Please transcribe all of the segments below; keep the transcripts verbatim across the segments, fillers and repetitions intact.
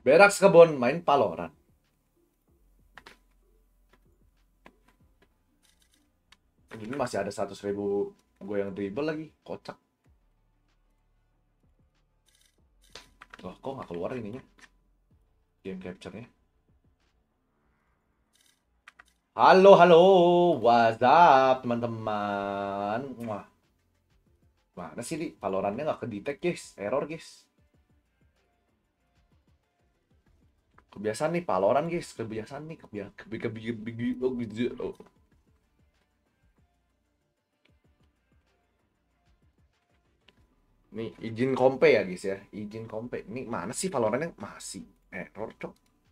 Berak sekebon main Valorant. Ini masih ada seratus ribu gue yang dribble lagi, kocak. Wah, kok nggak keluar ininya? Game capture-nya. Halo, halo, what's up teman-teman? Wah, mana sih di Valorant-nya nggak kedetek guys, error guys. Kebiasaan nih Valorant guys, kebiasaan nih kebiasaan kebi kebi kebi oh. Nih izin kompe ya guys ya, izin kompe. Ini mana sih Valorant-nya masih error cok.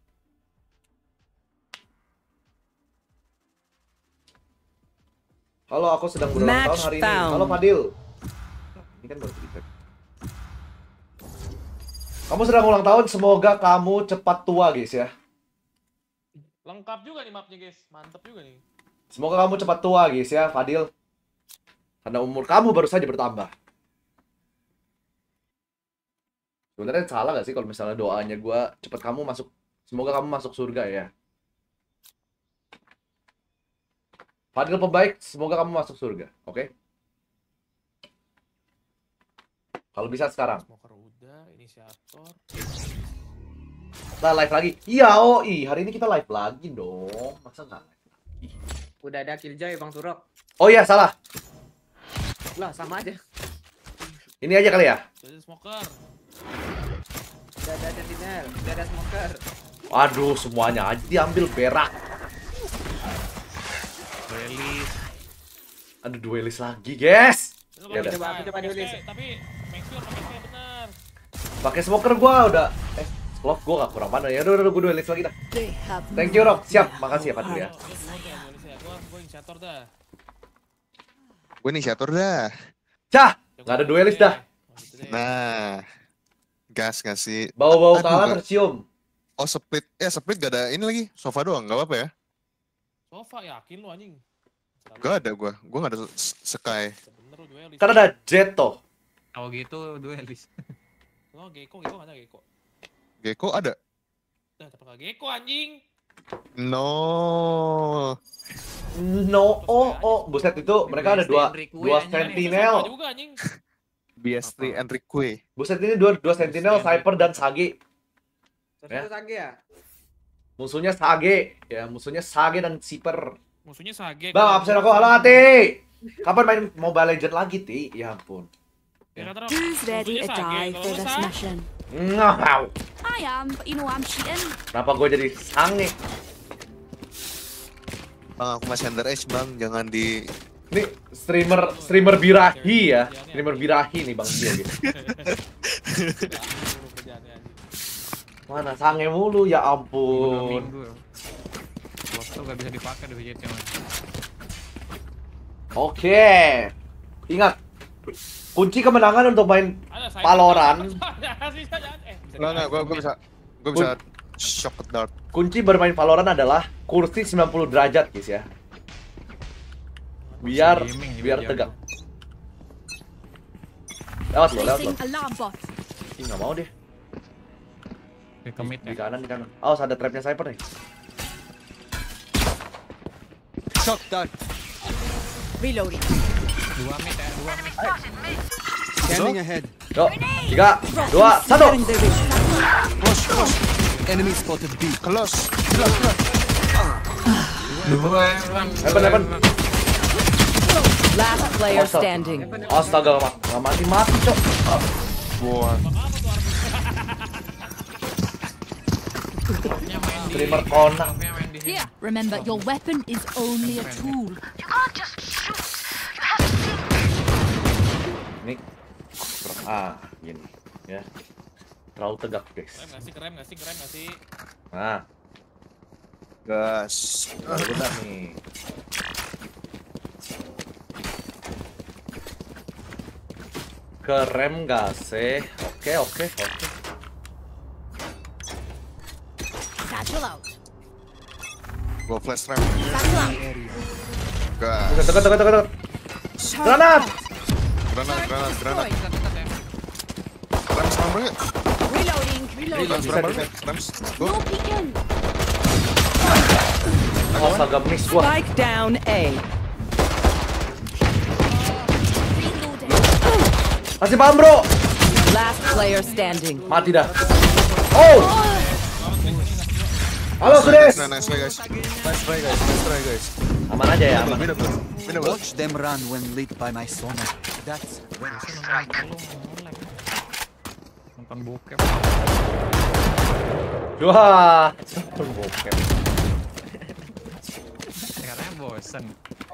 Halo, aku sedang berulang tahun hari ini. Halo Fadil. Ini kan baru cerita. Kamu sedang ulang tahun, semoga kamu cepat tua guys ya. Lengkap juga nih mapnya guys, mantep juga nih. Semoga kamu cepat tua guys ya, Fadil. Karena umur kamu baru saja bertambah. Sebenarnya salah gak sih kalau misalnya doanya gue cepat kamu masuk, semoga kamu masuk surga ya. Fadil pembaik, semoga kamu masuk surga, oke? Okay? Kalau bisa sekarang. Smoker udah, inisiator. Kita live lagi. Iya, oh, ih, hari ini kita live lagi dong. Masa nggak live lagi? Udah ada Killjoy Bang Turok. Oh iya, salah. Lah, sama aja. Ini aja kali ya? Udah ada smoker. Udah ada sentinel, udah ada smoker. Waduh, semuanya aja diambil berak. Duelis. Aduh, duelis lagi, guys. Ya udah. Coba, coba duelis. Tapi make sure pakai skill benar. Pakai smoker gua udah. Eh, Love gua gak kurang mana ya. Udah, udah, gua duelis lagi dah. Thank you, Rob. Siap. Makasih ya, Fadil ya. Gua gua inisiator dah. Gue inisiator dah. Cah, nggak ada duelis dah. Nah, gas nggak sih? Bau-bau Aduh, kalah gak- tercium. Oh split, eh split gak ada ini lagi, sofa doang, nggak apa-apa ya? Sofa yakin lu anjing. Gak ada gue, gue nggak ada s- Sky. Bener lu duelis. Kan ada Jeto. Kalau gitu duelis. Oh, Gecko, Gecko mana Gecko? Gecko ada? Dah, tapi enggak Gecko anjing. No. No, oh, oh, buset itu mereka ada dua, dua Sama sentinel. juga anjing. B S three Enrique. Buset ini dua, dua sentinel, Cypher dan Sage. Satu Sage ya? Musuhnya Sage, ya musuhnya Sage dan Cypher. Musuhnya Sage. Bang, absen aku halo Ti. Kapan main Mobile Legends lagi, Ti? Ya ampun. Ya kata Who's ready to die for this mission? Ngau. I am, but you know I'm cheating. Kenapa gue jadi sange? Bang aku masih underage bang, jangan di. Ini streamer streamer birahi ya, streamer birahi nih Bang Cio gitu. Mana sange mulu ya Dua ampun. minggu. Waktu tuh gak bisa dipakai dari jet yang Oke. Ingat, kunci kemenangan untuk main Valorant. Nggak nggak, gue gue bisa, gue bisa shock ke dark. Kunci bermain Valorant adalah kursi sembilan puluh derajat, guys ya. Biar biar tegak. Lewat lo, lewat lo. Placing alarm bot. Ih, nggak mau deh. di commit Di ya. kanan, di kanan. Awas ada trapnya Cypher nih. Shock dark. Reloading. Dua mid ya, dua mid. Scanning ahead. Yuk, tiga, dua, satu. Close, close. Enemy spotted B. Close. Close, close. Heaven, heaven. Last player Astaga. standing. Astaga, nggak nggak mati mati cok. Wah. Streamer konak. Here, remember your weapon is only a tool. Ini ah gini ya. Terlalu tegak guys. Keren nggak sih, keren nggak sih, keren nggak sih? Nah, Gas. baru benar nih. Keren gak sih? Oke, oke, oke. Satchel out. Go flash ram. Satchel out. Gas. Dekat, dekat, dekat, dekat. Granat! Granat, granat, granat. Destroyed. Ram sama yuk. Reloading. Reloading. Berapa lu? Rams. Go. No peeking. Oh, astaga miss gua. Spike down A. Reloading. Masih paham, Bro. Last player standing. Mati dah. Oh. Halo, Sudes. Nice, nice try guys. Nice try guys. Nice try guys. Aman aja ya, aman. Winnable. Winnable. Watch them run when lit by my sonar. That's when Nonton bokep. Wah. Bokep. Katanya bosen.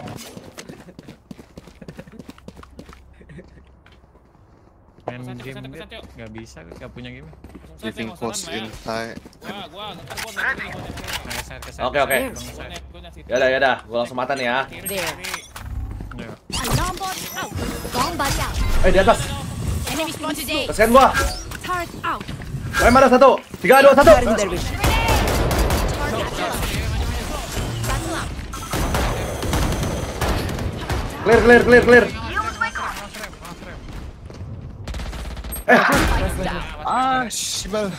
Main Pesan, game pesan, pesan, dia Cok. nggak bisa, nggak punya game. Giving coach in high. Gua, gua, ntar gua ntar gua ntar Nah, keset, keset. Oke, oke. gua nek, gua ngasih. Yaudah, yaudah. Gua langsung mata nih ya. Kiri, There. kiri. Ya. Alarm bot out. Bomb buddy out. Eh, di atas. Enemy spotted A. Kesian gua. Turret out. Lem ada satu. Tiga, dua, satu. Cutting their vision. Target out. Battle out. Clear, clear, clear, clear. Eh, Ah, sibal.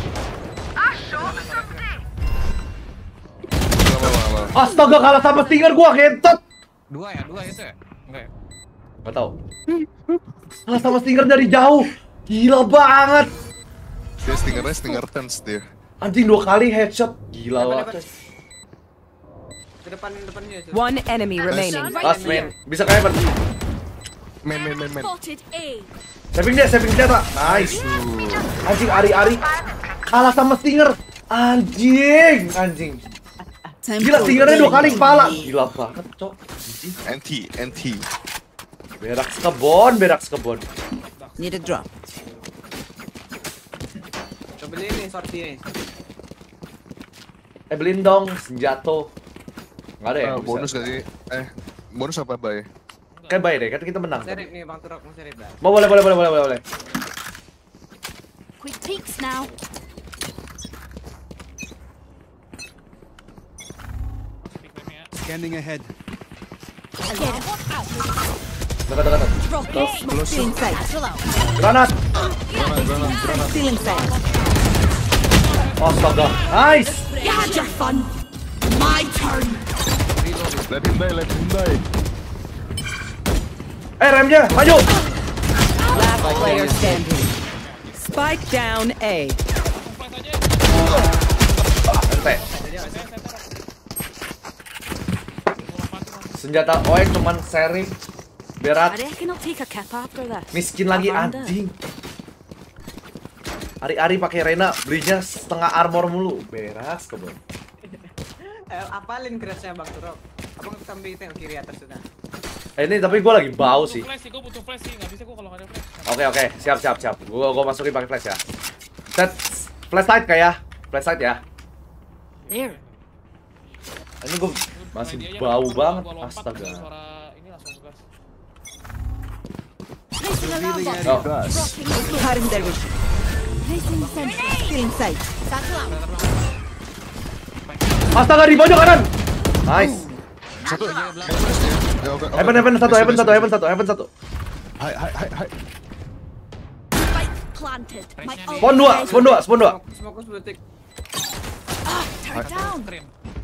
astaga kalah sama Stinger gua, kentot. Dua ya, dua itu ya? Enggak ya? Gak tau. Kalah sama Stinger dari jauh. Gila banget. Dia stingernya stinger turns dia. Anjing dua kali headshot. Gila Depan, banget. depan. Ke depan depannya. Sus. One enemy remaining. Last man. Bisa ke Evan. Main main main main. Spotted A. Saving dia, saving dia, Pak. Nice. Anjing, Ari-Ari. Kalah sama Stinger. Anjing, anjing. Gila, Stingernya dua kali kepala. Gila banget, Cok. Anti anti. Berak sekebon, berak sekebon. Need a drop. Coba beli ini sorti ini. Eh, beliin dong senjato. Nggak ada ya? Eh, Bisa. bonus gak sih? Eh, bonus apa bay? Kayak baik deh, kan kita menang. Serip nih Bang Turok, mau serip dah. Mau boleh, boleh, boleh, boleh, boleh, boleh. Quick peeks now. scanning ahead. Alarm bot out. Dekat, dekat, dekat. Drop A. Still inside. Battle out. Granat. Still inside. Astaga. Nice. You had your fun. My turn. Let him die, let him die. Eh, remnya, maju. Last player standing. Spike down A. Ente. Senjata O E cuman seri. Berat. I reckon I'll take a cap after this. Miskin lagi Amanda. anjing. Ari-ari pakai Reyna, belinya setengah armor mulu. Beras kebun. Eh, apalin crash-nya Bang Turok. Abang sambil itu yang kiri atas sudah. Eh, ini tapi gue lagi bau sih. Butuh flash sih, gua butuh flash sih. Nggak bisa gua kalau nggak ada flash. Oke oke, siap siap siap. Gua gua masukin pakai flash ya. Set flashlight kayak, flashlight ya. There. Ini gua masih Main dia aja, bau gua- banget. gua lompat, Astaga. dengar suara ini langsung gas. Placing alarm bot. Oh, Dropping. Cutting their vision. Placing sentry. Still inside. Battle out. astaga di pojok kanan. Nice. Satu. Ya, oke, oke. Heaven heaven satu, Nice, heaven nice, satu, nice. heaven satu, heaven satu. Hai hai hai hai. Spike planted. My ult Spawn dua, spawn dua, spawn dua. Smoke sepuluh detik. Ah, turn down. Trim.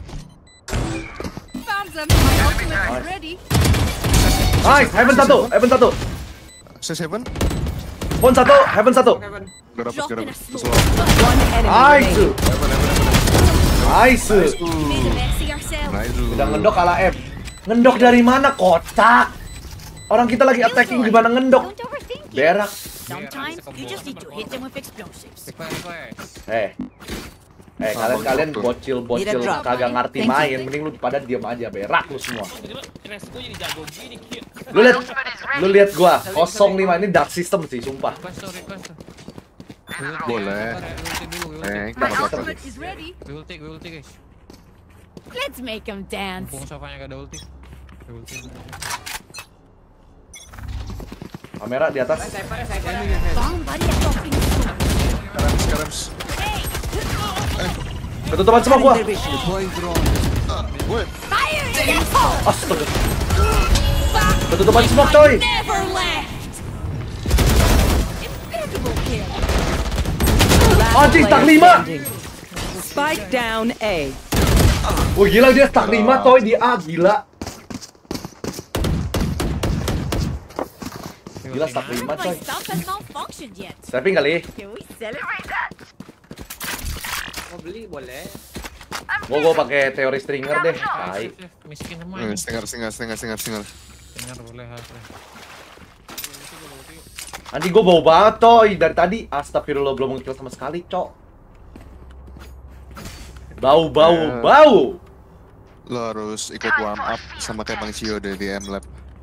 Found them. My ultimate is ready. Nice, heaven satu, heaven satu. Saya seven. Spawn satu, heaven satu. Heaven. Gak dapet, Drop gak in a dapet. smoke. Slow. One enemy Nice. remaining. Heaven, heaven, heaven. Nice. You made a mess of yourself. Nice. Udah ngendok kalah M. Ngendok dari mana, kocak? Orang kita lagi attacking gimana ngendok? Don't overthink it. Berak. Sometimes you just need to hit them with explosives. Request, request. Eh. Eh, kalian-kalian bocil-bocil Need a drop. kagak ngerti Thank you. main, mending lu pada diam aja, berak lu semua. Tiba-tiba crash gua jadi jago gini, cute. Lu lihat lu lihat gua, nol lima ini dark system sih, sumpah. Request tuh, request tuh. Boleh. We ulti dulu, we ulti. Eh, My kita ultimate is ready. We ulti, we ulti guys. Let's make them dance. Mumpung sofanya gak ada ulti. We ulti. Kamera di atas. Sniper, sniper. Bomb buddy dropping smoke. Sekarang, sekarang. Ketutupan semua gua. Their vision. Deploying drone. Woi, Fire in the hole. Astaga. Ketutupan semua, coy. Never left. Impeccable kill. Last Anjing, tak player lima. standing. Spike down A. Oh gila, dia tak lima coy di A, gila. Gila, tak lima My coy. stuff has malfunctioned yet. Stepping kali. Can we celebrate that? Mau beli boleh. Gua gua pakai teori stringer deh. Tai. Miskin semua. Eh, ini. Stinger, stinger, stinger, stinger, stinger. Dengar boleh harus. Anjing, gua bau banget coy dari tadi. Astagfirullah, belum nge-kill sama sekali, cok. Bau, bau, Eh. bau. Lo harus ikut warm up sama kayak Bang Cio deh di M Lab.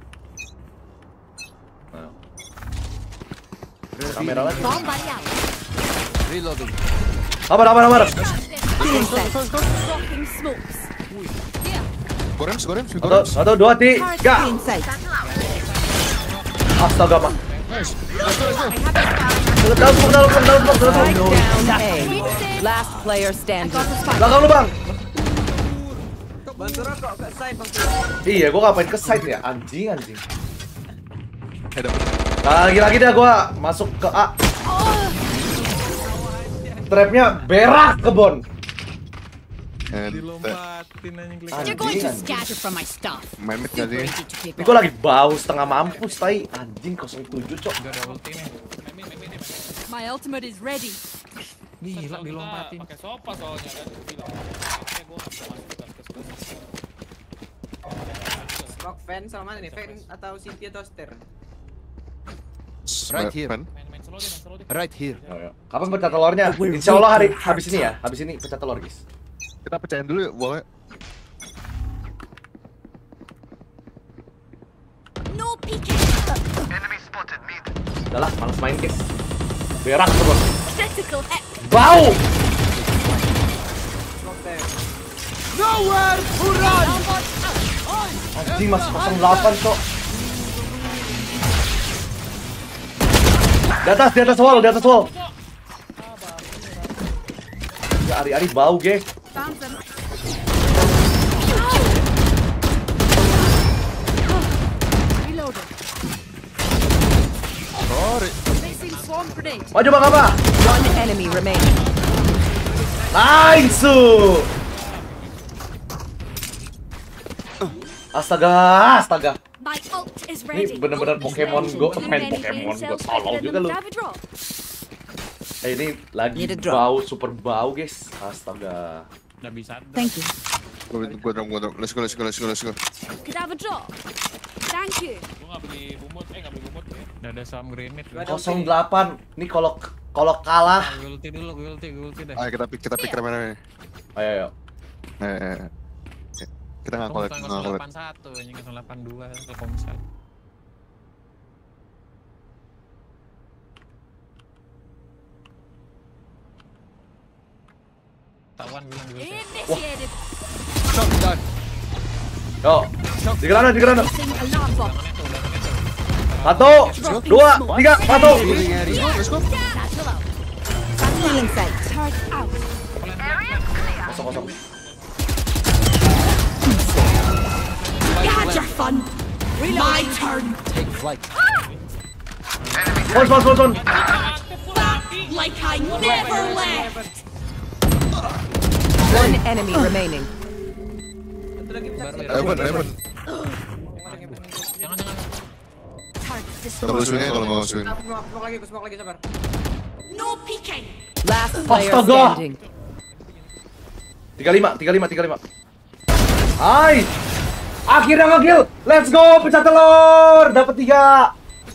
Kamera lagi. Bomb buddy out. Reloading. Sabar, sabar, sabar. Feeling sight. Dropping smokes. Gorem, gorem, Satu, gorem. satu, dua, tiga. Feeling sight. Astaga, Mak. Dalam, dalam, dalam, dalam, dalam, dalam. Spike down A. Last player standing. Belakang lu, Bang. Bantu Rob kok ke side Bang Turok. Iya, gua ngapain ke side ya? Anjing, anjing. Head up. Lagi-lagi dah gua masuk ke A. Trapnya berak ke Bon. And Dilompatin anjing klik. You're going to Anjing, scatter from my stuff. main mid gak sih? Ready to pick Ini up. gua lagi bau setengah mampus, tai. Anjing, nol tujuh, cok. Gak ada ulti nih. My ultimate is ready. Gila dilompatin. Pakai sopa soalnya kan. Gila. Oke, gua bisa masuk ke ke- Rock fan sama mana nih? Fan atau Cynthia Toaster? Right here. Fan. main main solo deh, main solo deh. Right here. Yo, yo. Kapan pecah telurnya? Insya Allah hari habis ini ya. Habis ini pecah telur, guys. Kita pecahin dulu yuk, boleh? No peeking. Udah lah, males main, guys. Berak terus. Critical heck. Bau. Rock fan. Downward out. Anjing, masih nol delapan, cok. Di atas, di atas wall, di atas wall. Ya, ari-ari bau, guys. Found them. Reloaded. Sorry. Placing swarm grenade. Maju, Bang, apa? One enemy remaining. Nice! Astaga, astaga. My ult is Ini ready. bener-bener Ult is Pokemon ready. Go, Too main many Pokemon brain Go, cells tolol quicker juga than lu. the Davidrop. Eh, ini lagi Need a drop. bau, super bau, guys. Astaga. Udah bisa. Thank you. Gua gua drop, gua drop. Let's go, let's go, let's go, let's go. Could have a drop. Thank you. Gua nggak beli bumut, eh nggak beli bumut ya. Udah ada some grenade. Gua ada nol delapan. Ini kalau kalau kalah. Gue ulti dulu, gue ulti, gue ulti deh. Ayo kita pick, kita pick remainernya nih. Ayo, ayo. Eh, eh, eh. Kita nggak Kamu collect, bukan nggak nol collect. delapan satu, anjing nol delapan dua Telkomsel. Tawan bilang gue. Initiated. Shot down. Yo. Di granat, di granat. Placing alarm bot. Satu, dua, tiga, satu. Healing area. Satchel out. Feeling sight. Turret out. Kosong, kosong. You had your fun. My turn. Take flight. Pons, pons, pons, pons. Like I never left. One enemy remaining. Satu lagi bisa. Heaven, heaven. Jangan, jangan. Turret Double destroyed. swing aja kalau mau swing. Smoke smoke lagi, smoke lagi sabar. No peeking. Last player Astaga. standing. tiga lima, tiga lima, tiga lima. Hai. Akhirnya nge-kill. Let's go, pecah telur. Dapat tiga.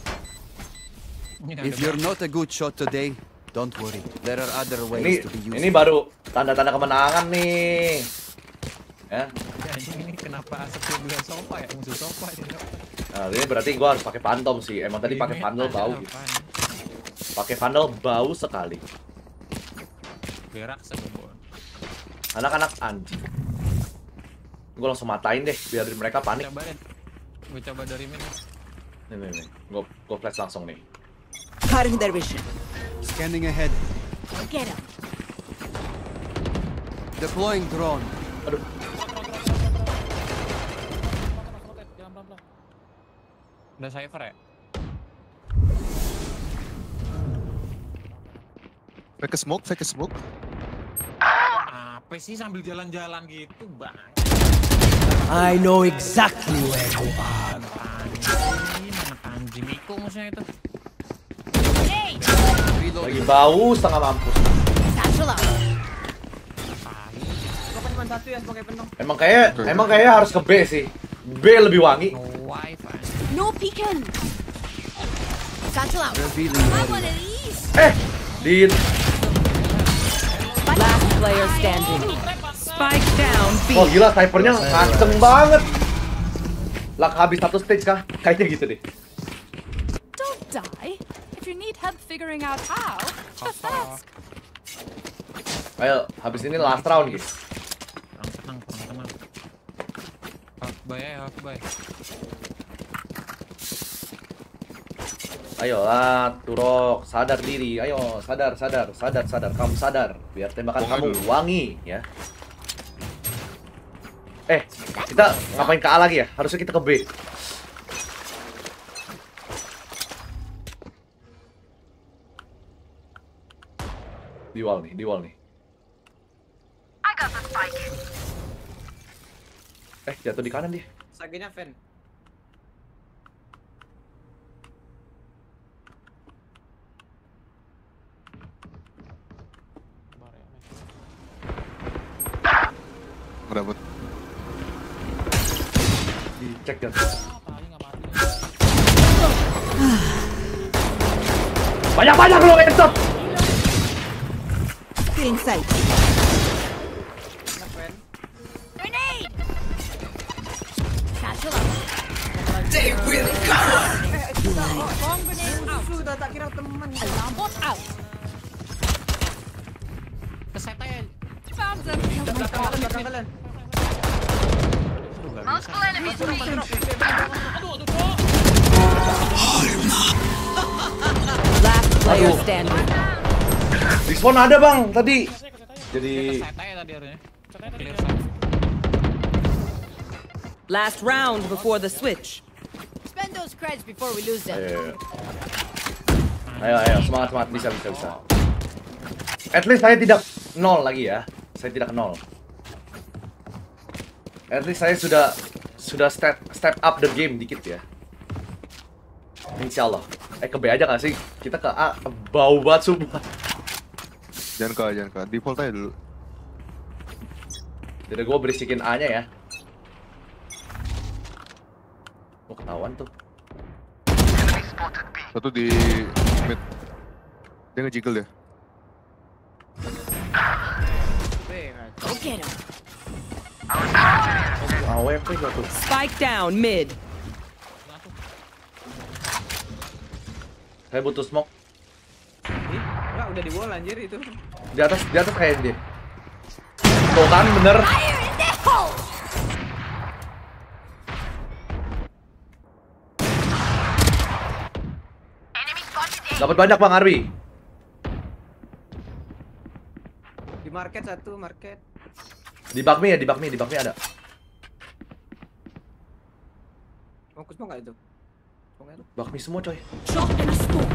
If you're not a good shot today, don't worry. There are other Ini ways to be used. ini baru tanda-tanda kemenangan nih. Ya. Anjing ini kenapa asapnya dua sofa ya? Musuh sofa ini. Nah, ini berarti gua harus pakai phantom sih. Emang tadi pakai vandal bau gitu. Pakai vandal bau sekali. Berak sekebon. Anak-anak anjing. Gua langsung matain deh biar mereka panik. Coba deh. Gue coba dari mid. Nih, nih, nih. Gua gua flash langsung nih. Cutting their vision. Scanning ahead. Get him. Deploying drone. Aduh. Jalan pelan-pelan. Udah cypher ya? Fake a smoke, fake a smoke. Apa sih sambil jalan-jalan gitu, Bang? I know exactly where you are. Anjing, mana Tanji Miko musuhnya itu. Lagi bau setengah mampus. Satchel out. Pokoknya cuma satu ya, sebagai penuh. Emang kayak emang kayak harus ke B sih. B lebih wangi. No wifi. No peeking. Satchel out. Revealing Have one area. of these. Eh, di Last player standing. Spike down B. oh gila snipernya ngaceng banget. Lah habis satu stage kah? Kayaknya gitu deh. Don't die. If you need help figuring out how, just ask. Ayo, habis ini last round guys. Kurang tenang, kurang tenang. Half buy ya, half buy. Ayolah, Turok, sadar diri. Ayo, sadar, sadar, sadar, sadar. Kamu sadar, biar tembakan kamu wangi, ya. Eh, kita ngapain ke A lagi ya? Harusnya kita ke B. Di wall nih, di wall nih. Eh, jatuh di kanan dia. Sagenya fan. Ngedapat. Dicek kan. Banyak-banyak lo headshot. Feeling sight. Enak fan. Grenade. Satchel out. Eh, Bomb grenade out. sudah tak kira teman. Alarm bot out. Keset aja. Found them. Belakang kalian, belakang kalian. Last player Aduh. standing. Di spawn ada bang tadi. Jadi Keset aja tadi harusnya. Clear side. Last round before the switch. Spend those creds before we lose them. ayo, ayo, ayo, semangat, semangat, bisa, bisa, bisa. At least saya tidak nol lagi ya. Saya tidak nol. At least saya sudah sudah step step up the game dikit ya. Insya Allah. Eh ke B aja nggak sih? Kita ke A bau banget sumpah. Jangan ke, jangan ke. Default aja dulu. Jadi gue berisikin A-nya ya. Oh ketahuan tuh. Satu di mid. Dia nge-jiggle ya. Go get him. A W P gak tuh? Spike down mid. Saya butuh smoke. Ih, enggak udah di wall anjir itu. Di atas, di atas kayak dia. Tuh kan bener. Fire in the hole. Dapat banyak Bang Arbi. Di market satu, market. Di bakmi ya, di bakmi, di bakmi ada. Mau ke smoke enggak itu? Smoke itu. Bakmi semua coy. Drop in a smoke.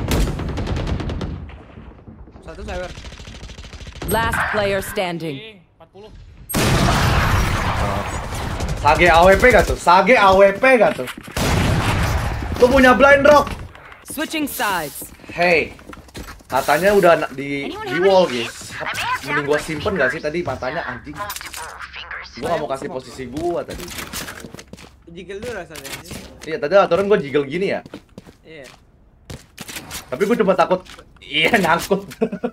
Satu cyber. Last player standing. empat puluh. Sage A W P gak tuh? Sage A W P gak tuh? Tuh punya blind rock. Switching sides. Hey, matanya udah na- di di wall guys. Mending gua simpen gak sih tadi matanya anjing. Gua gak mau kasih posisi gua tadi. Jiggle dulu rasanya. anjir. Iya tadi aturan gua jiggle gini ya. Iya. Tapi gua cuma takut iya nyangkut.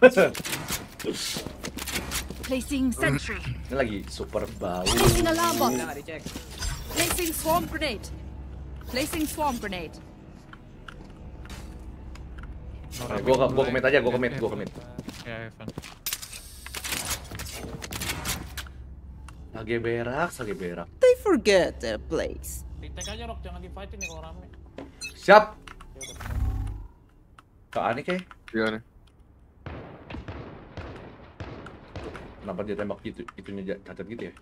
Placing sentry. Ini lagi super bau. Placing alarm bot. Udah enggak dicek. Placing swarm grenade. Placing swarm grenade. Eh, gua gua commit aja, gua commit, gua commit. Ya, Evan. Sage berak, sage berak. They forget their place. Di-tag aja Rock, jangan di-fightin nih kalau rame. Siap. Ya udah. Kak Ani kayak Iya nih. kenapa dia tembak gitu, itunya ja- cacat gitu ya?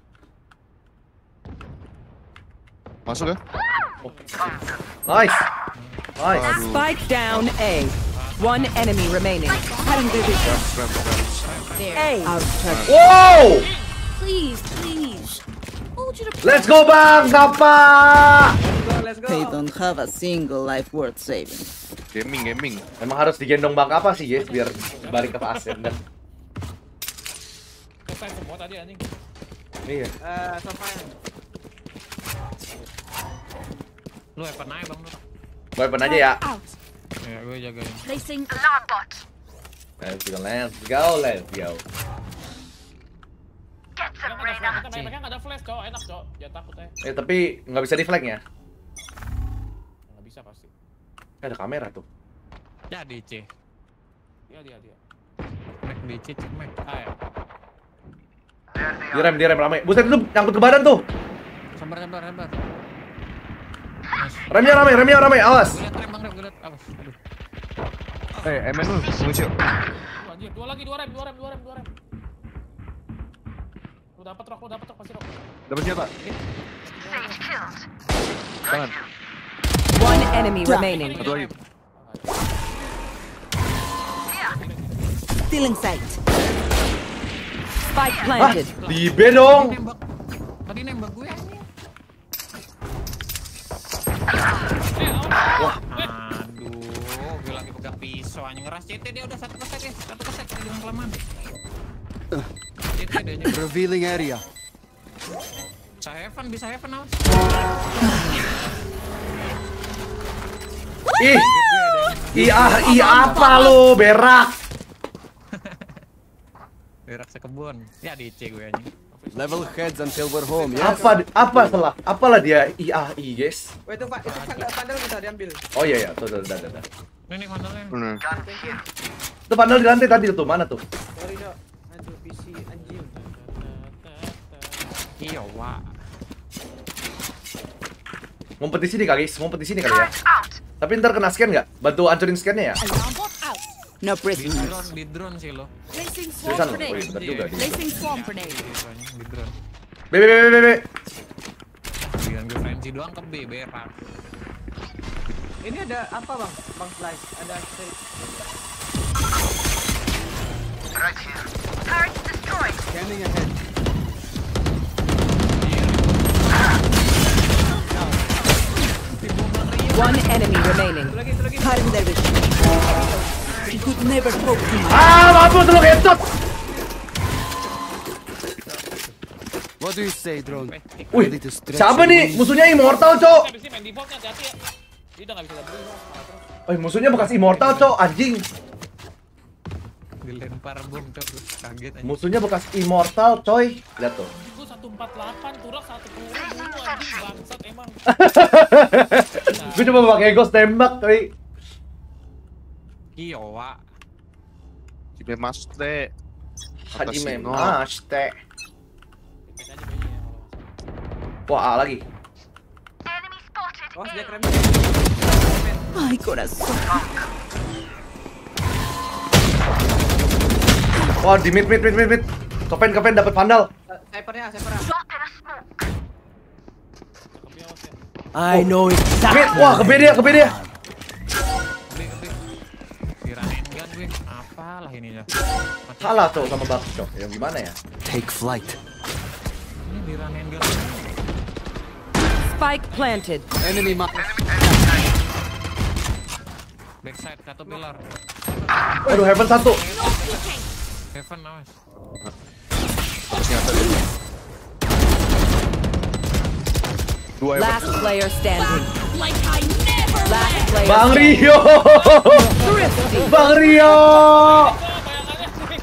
Masuk ya? Nice. Nice. Spike down A. One enemy remaining. Cutting their vision. A. Wow! Please, please. Hold you to Let's go bang, Kapa! Let's go, They let's go. don't have a single life worth saving. Gaming, gaming. Emang harus digendong bang apa sih guys biar balik ke pasien kan? Selesai semua tadi anjing. Iya. Eh, sofa yang Lu Evan aja bang lu. Gue open aja ya. out. Ya gue jagain. Placing alarm bot. Let's go, let's go, let's go. Mereka mereka nggak ada flash cowok, enak cowok. Jangan takut ya. Eh tapi nggak bisa di flag ya? Nggak bisa pasti. Eh, ada kamera tuh. Ya D C. Dia dia dia. Mac D C cek Mac. Ah ya. Direm, direm rame. Buset itu nyangkut ke badan tuh. Sabar sabar sabar. Remnya rame, remnya rame, awas. Gue liat rem bang rem gue liat. Awas. Aduh. Eh, M N lu, muncul. Dua anjir, dua lagi, dua rem, dua rem, dua rem, dua rem. Lu dapat rok, lu dapat rok pasti rok. Dapat senjata. Tangan. One enemy remaining. Satu lagi. Still in sight. Spike Hah? planted. Di B dong. Tadi nembak. Tadi nembak gue anjing. Aduh, gue lagi pegang pisau anjing ngeras C T dia udah satu kesek ya, satu kesek dengan kelamaan. C T dia aja. Revealing area. Saya Evan bisa Evan awas. Ih. Ih ah, ih apa lu berak? Berak sekebun. Ya D C gue anjing. Level heads until we're home, yeah? Apa apa salah? Apalah dia I A I guys? Wait, itu Pak, itu pandal, pandal bisa diambil. Oh iya ya, tuh tuh tuh tuh. tuh. Ini nih mandalnya. Bener. Thank you. Itu panel di lantai tadi tuh, mana tuh? Sorry, Dok. Aduh, P C anjing. Iya, wah. Ngumpet di sini kali, ngumpet di sini kali ya. Tapi ntar kena scan nggak? Bantu hancurin scannya ya? Alarm bot out. No Di prisoners. drone, di drone sih lo. Placing Seriusan swamp lo? Wih, grenade. bener juga dia. Placing swamp grenade. Di drone. B B B B B B. Biar gue frenzy doang ke B, berak. Ini ada apa, Bang? Bang Slice. Ada straight. Scanning ahead. One enemy remaining. Itu lagi, itu lagi. Cutting their vision. You could never hope to Ah, mampus lu headshot. What do you say, drone? Wih, Ready to stretch siapa your nih? wings? Musuhnya Immortal, Cok. Habis ini main defaultnya hati-hati ya. Dia udah nggak bisa double terus. Eh, musuhnya bekas Immortal, Cok, anjing. Dilempar bom tuh, kaget aja. Musuhnya bekas Immortal, coy. Lihat tuh. Gue seratus empat puluh delapan, turok satu puluh dulu anjing bangsat emang. Gue coba pakai ghost tembak, coy. Iya, wah. Cipe mas deh. Hajime Atasino. Mashite. Cek aja kayaknya ya kalau Wah, A lagi. Oh, dia keren. My corazón. Wah, di mid mid mid mid mid. Kepen kepen dapat vandal. Eh, Snipernya, snipernya. cakep ya awas ya. I know Mid, exactly. wah, ke B dia, ke B dia. Gede, gede. Diranin gun gue. Apalah ininya. Mati. Salah tuh sama Bak, Cok. Yang gimana ya? Take flight. Ini diranin gun. Spike planted. Enemy mark. Backside satu pilar. Aduh, heaven satu. Heaven awas. Senjata dulu. Dua ya. Last player standing. Like I never Last player Bang standing. Rio. Thrifty. Bang Rio. Oh, bayangannya.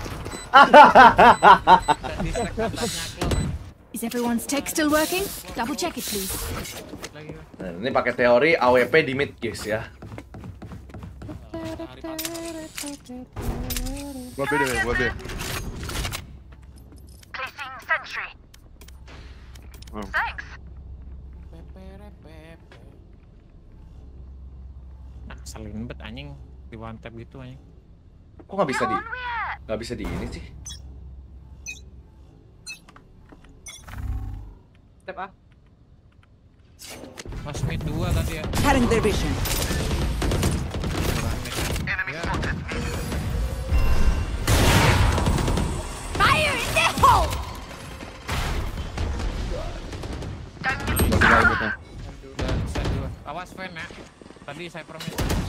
Di stack atasnya clone. Is everyone's tech still working? Double check it, please. Lagi. Nah, ini pakai teori A W P di mid, guys ya. Gua B deh, gua B. Hmm. Nah, selin bet anjing di one tap gitu anjing. Kok nggak bisa di nggak bisa di ini sih? Step A. Mas mid dua tadi ya. Cutting their vision. Ya. Awas Fen ya. Tadi saya permit.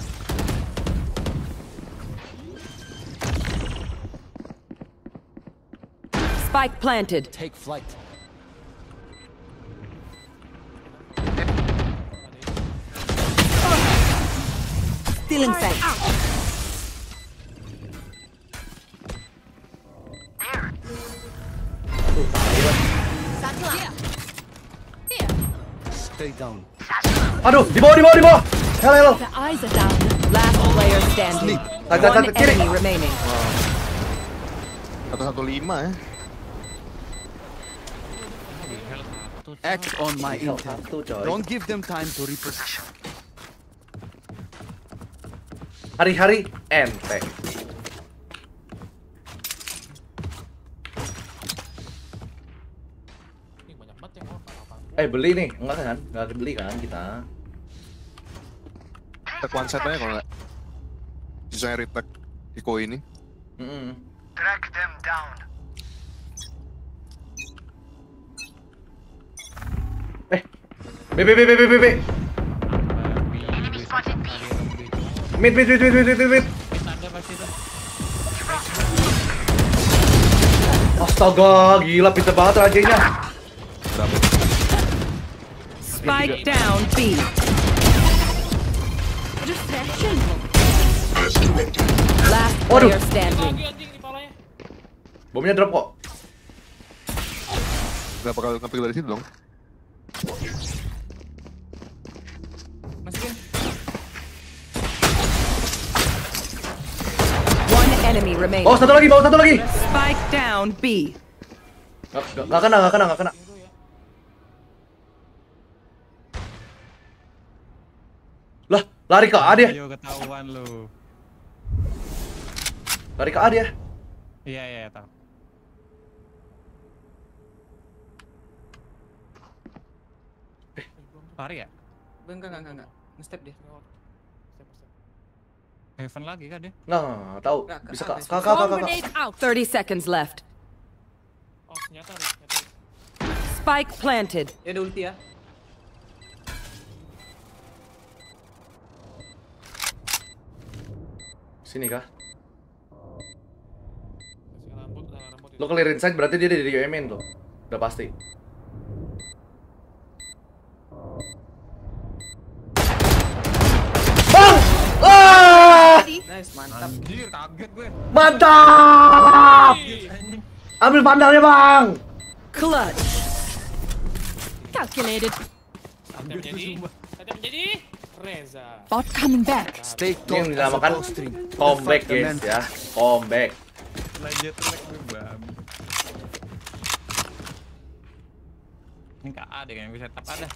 Spike planted. Take flight. Still inside. Stay down. Aduh, di bawah, di bawah, di bawah. Hello, hello. The eyes are down. Last player standing. Tat, tat, One tat, kiri. enemy remaining. satu satu lima ya. Act on my Hell, intel. satu, coy. Don't give them time to reposition. Hari-hari ente. Ini banyak banget yang orang apa. Eh, beli nih. Enggak kan? Enggak beli kan kita. Kita one set aja kalau nggak. Sisanya retake Iko ini. Mm-mm. Track them down. Eh. B, B, B, B, B, B, B. Mid, mid, mid, mid, mid, mid, mid. Ada pasti tuh. Astaga, gila pinter banget rajanya. Spike down B. Last Waduh. player standing. Lagi anjing di palanya. Bomnya drop kok. Berapa kali ngambil dari situ dong? Masukin. One enemy remaining. Oh, satu lagi, bawa satu lagi. Spike down B. Nggak, nggak, nggak kena, nggak kena, nggak kena. Lah, lari ke A dia. Ayo ketahuan lu. Lari ke A dia. Iya iya tahu. Eh, lari ya? Enggak, enggak, enggak, enggak. Nge-step dia. Heaven lagi kan dia? Nah, tahu. Nggak, ke Bisa A, kak, besok. kakak, kakak, kakak. Grenade out. thirty seconds left. Oh, ternyata Rick, ternyata Rick. Spike planted. Dia ada ulti ya. Sini kah? Kasih rambut, nah, rambut itu. Lo clear inside berarti dia dari U M N tuh. Udah pasti. Bang! Ah! Nice, mantap. Anjir, kaget gue. Mantap! Ambil pandangnya, Bang. Clutch. Calculated. Saatnya menjadi, saatnya menjadi Reza. Bot coming back. Stay Ini taut yang as a dinamakan bowstring. comeback, Fight the guys man. ya. Comeback. Lanjut lag gue babi. Ini K A deh yang bisa tap ada.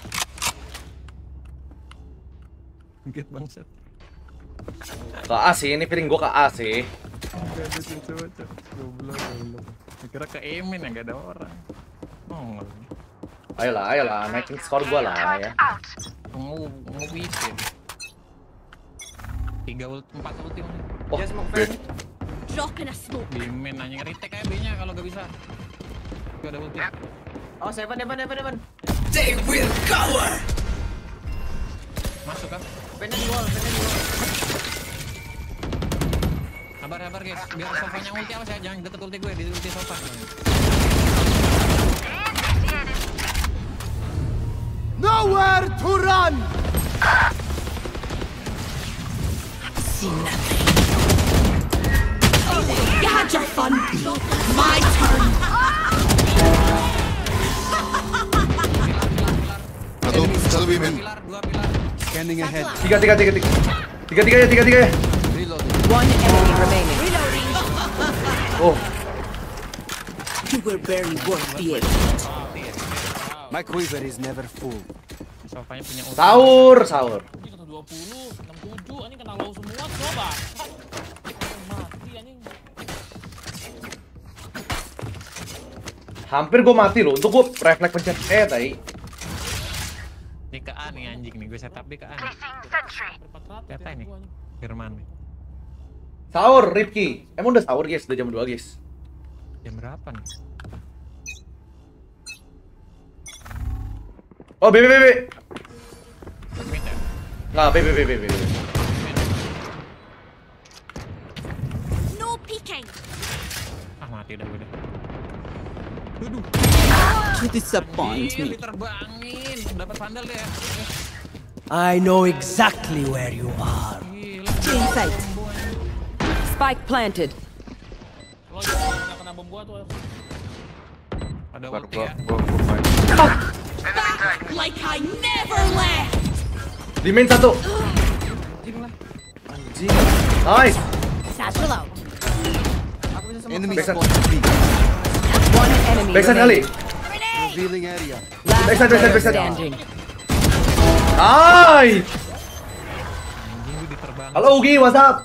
Kaget bangsat. Ke A sih, ini feeling gua ke A sih. Enggak ada sih coba coba. Goblok goblok. Kira ke Emin ya enggak ada orang. Oh, Ayolah, ayolah, naikin skor gua lah ya. ngu ngubisin. Tiga ult, empat ulti mana? Oh, Dia smoke fan. Drop in a smoke. Di main anjing retake aja B-nya kalau gak bisa. Gak ada ulti. Oh, Seven, Seven, Seven, Seven. Masuk kan? Fan di wall, fan di wall. Sabar sabar guys, biar sofanya ulti awas ya, jangan deket ulti gue, di ulti sofa. Nowhere to run. See nothing. You had your fun. My turn. Satu, satu bimin. Pilar, dua pilar. Scanning ahead. Tiga, tiga, tiga, tiga. Tiga, tiga ya, tiga, tiga ya. Reloading. One enemy remaining. Oh, You were very worth the effort. My quiver is never full. Sofanya punya ulti. sahur, sahur. Ini satu dua puluh, enam tujuh, ini kena low semua coba. Mati anjing. Hampir gua mati loh. Untuk gua refleks pencet E tadi. Ini ke A nih anjing nih, gue setup dia ke A nih. empat ratus Lihat ya, ini, gua anjing. Firman nih. Sahur, Ripki. Emang udah sahur guys, udah jam dua guys. Jam berapa nih? Oh, B, B, B, B. Mid ya? Nggak, B, B, B, B, B. No peeking. Ah mati udah udah. Waduh. You disappoint Ih, me. diterbangin. Dapat vandal deh. I know exactly where you are. Gila. Chain sight. Spike planted. Lo jangan kena bom gua tuh. Ada Gua ulti gua ya. gua gua main. Like I never left. Di main satu. Anjing lah. Anjing. Nice. Satchel out. Aku bisa semua. Enemy Backside. spotted B. One enemy Backside kali. remaining. Revealing area. Last Backside, backside, player backside. standing. Nice. Anjing lu diterbangin. Halo Ugi, what's up?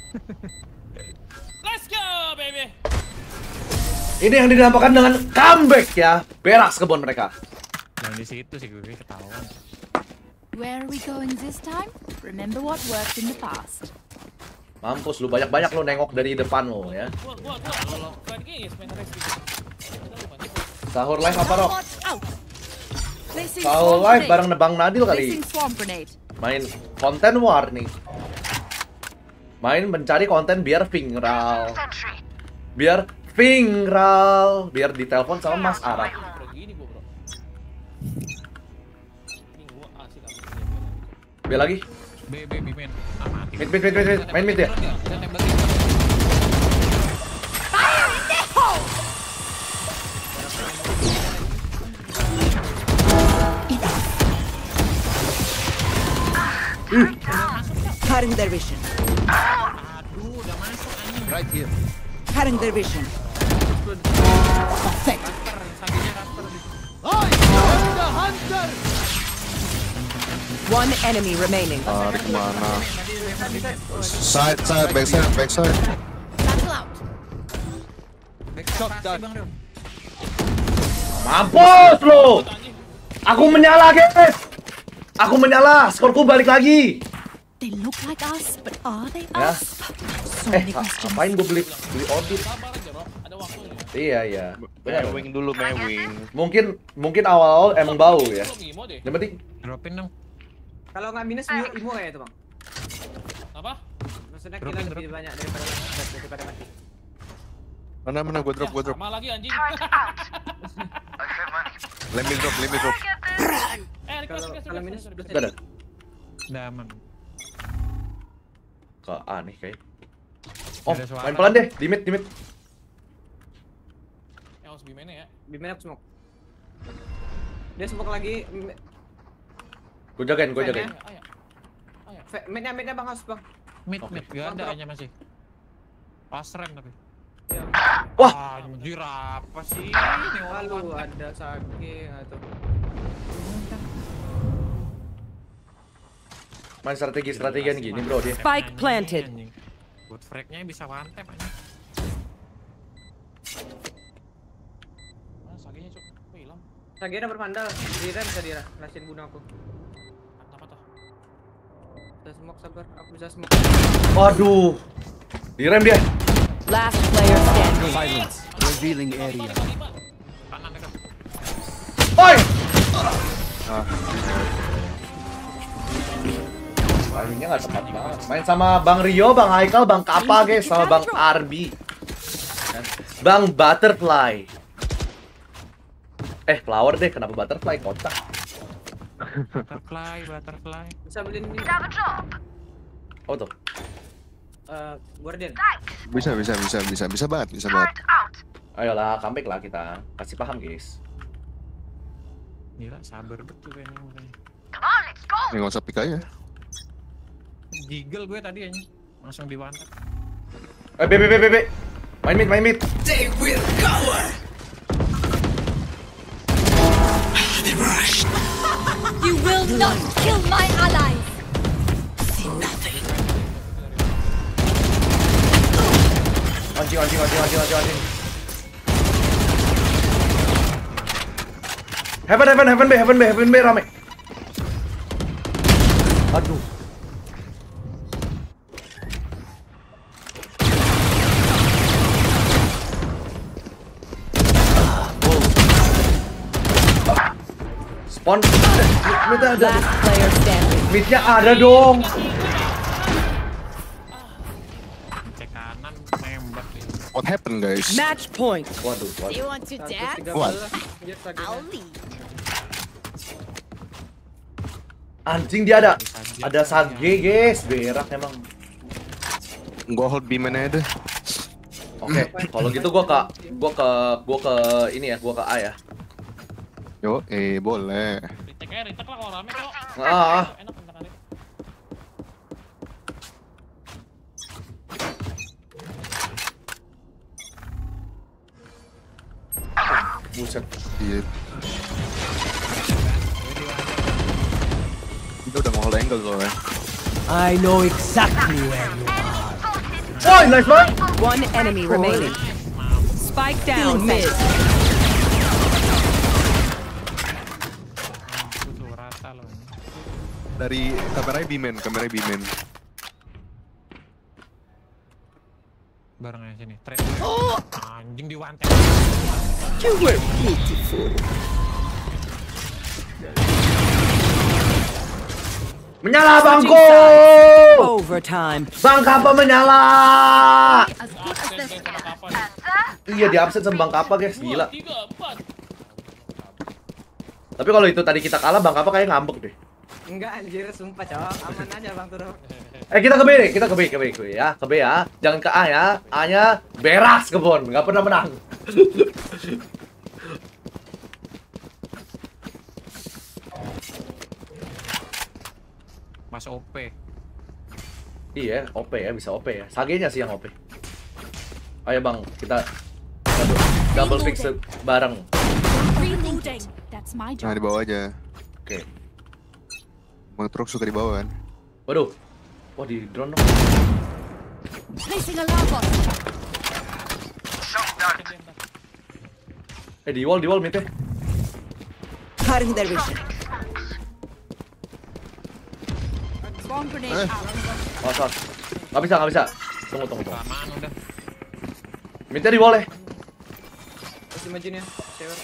Let's go, baby. Ini yang dinampakkan dengan comeback ya. Beras kebun mereka. Yang di situ sih gue ketahuan. Where are we going this time? Remember what worked in the past. Mampus lu, banyak-banyak lu nengok dari depan lu ya. Gua gua gua keren guys main Rex gitu. Sahur live apa Rock? Watch out. Placing Sahur swamp live grenade. bareng Nebang Nadil kali. Placing swamp grenade. Main konten war nih. Main mencari konten biar viral. Biar viral, biar ditelepon sama Mas Arab. Gini gua, Bro. Ini gua asik aku. Biar lagi. B B B main. Ah mati. Mid mid mid mid, mid. Main mid ya. Dia tembakin. Cutting their vision. Aduh, udah masuk anjing. Right here. Cutting their vision. Pathetic. Saginya rapper. One enemy remaining. Tarik kemana? Side, side, backside, backside. Satchel out. Shot down. Bang Ron. Mampus lu. Aku menyala, guys. Aku menyala, skorku balik lagi. They look like us, but are they Ya. us? So Eh, many a- questions. ngapain gue beli beli audit? Sabar aja, Bro. Ada waktunya. Iya, iya. Benar. Mewing dulu, mewing. Mungkin mungkin awal-awal emang bau ya. Belum imo deh. Yang penting Dropin dong. Kalau nggak minus imo imo kayak itu bang. Apa? Maksudnya Drop kita in, lebih banyak daripada daripada mati. Mana mana gua drop, Ya, gua drop. sama lagi anjing. Let me drop, let me drop. Eh, request, Kalau request, kalau request, minus request, plus udah ada. Udah aman. Kok aneh kayak. Oh, Ada suara. main pelan deh, di mid, di mid. Yang harus gimana ya? Bimena aku smoke. Dia smoke lagi. m- Gue jagain, gue jagain. Ayo, ayo. Ayo. fe- Midnya midnya bang harus bang. Mid Oke. mid gak ada hanya masih. Pas rem tapi. Iya. Wah, Anjir apa sih? Ini orang Lalu konten. ada saking atau. main strategi-strategian gini bro dia. Spike planted. Anjing. Good frag-nya bisa one tap anjing. Mana saginya, Cuk? Kok hilang? Sagira berpandal. Dira bisa dira. Lasin bunuh aku. Apa tuh? Bisa smoke sabar. Aku bisa smoke. Waduh. Direm dia. Last player standing. Silence. Revealing area. Kanan dekat. Oi. Ah, Timingnya nggak tepat banget. Main sama Bang Rio, Bang Haikal, Bang Kappa guys, sama Bang Arbi. Bang Butterfly. Eh, flower deh, kenapa butterfly? Kocak. Butterfly, butterfly. Bisa beliin ini. Oh tuh. Eh, Guardian. bisa, bisa, bisa, bisa, bisa banget, bisa banget. Ayolah, comeback lah kita. Kasih paham guys. Gila, sabar betul kayaknya mukanya. Ini nggak usah pick aja. Jiggle gue tadi anjing. Langsung di one tap. Eh, B, B, B, B, B. Main mid, main mid. They will cower. They rush. You will not kill my allies. See nothing. Anjing, anjing, anjing, anjing, anjing, anjing. Heaven, heaven, heaven B, heaven B, heaven B rame. Aduh. Pon. Midnya ada. Last player standing. Midnya ada dong. Cek kanan nembak nih. What happened, guys? Match point. Waduh, waduh. You want to dance? What? I'll lead. Anjing dia ada. Ada Sage, guys. Berak emang. Gua hold B-man aja deh. Oke, kalau gitu gua ke gua ke gua ke ini ya, gua ke A ya. Yo, eh boleh. Retake aja, retake lah kalau rame kok. Ah. Enak bentar kali. Buset. Iya. Kita udah nge-hold angle soalnya. I know exactly where you are. Oh, nice man. One enemy remaining. Spike down mid. Tuh rata loh. Dari kameranya B-man, kameranya B-man. Bareng aja sini. Trade. Anjing di one tap. You were beautiful. Menyala bangku. Overtime. Bang Kappa menyala. As good as this Kapan? Iya, di upset sama Bang Kappa, guys. Dua, Gila. tiga, empat. Tapi kalau itu tadi kita kalah, Bang Kappa kayak ngambek deh. Enggak anjir, sumpah cowok. Aman aja Bang Turo. Eh, kita ke B deh, kita ke B, ke B, ke B ya. Ke B ya. Jangan ke A ya. A-nya beras kebon, nggak pernah menang. Mas O P. Iya, O P ya, bisa O P ya. Sage-nya sih yang O P. Ayo Bang, kita double, double fix bareng. reloading. That's my Nah, job. di bawah aja. Oke. Bang Truk suka di bawah kan? Waduh. Wah, di drone dong. Placing alarm bot. Eh, di wall, di wall mid-nya. Cutting their vision. Bomb grenade Eh. out. Oh, sorry. Nggak bisa, nggak bisa. Tunggu, tunggu, tunggu. Kelamaan udah. Mid-nya di wall ya. Terus imagine ya, cewek.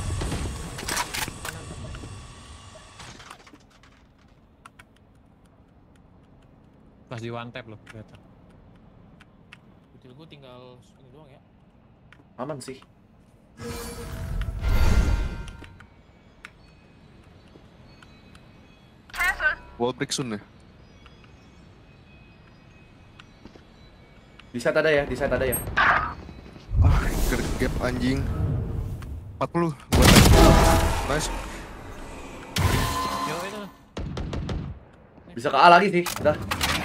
Pas di one tap loh, kelihatan. Betul gue tinggal ini doang ya. Aman sih. Wall break soon ya? Di side ada ya, di side ada ya. Ah, ke gap anjing. empat puluh buat. Nice. Yo itu. Bisa ke A lagi sih, udah.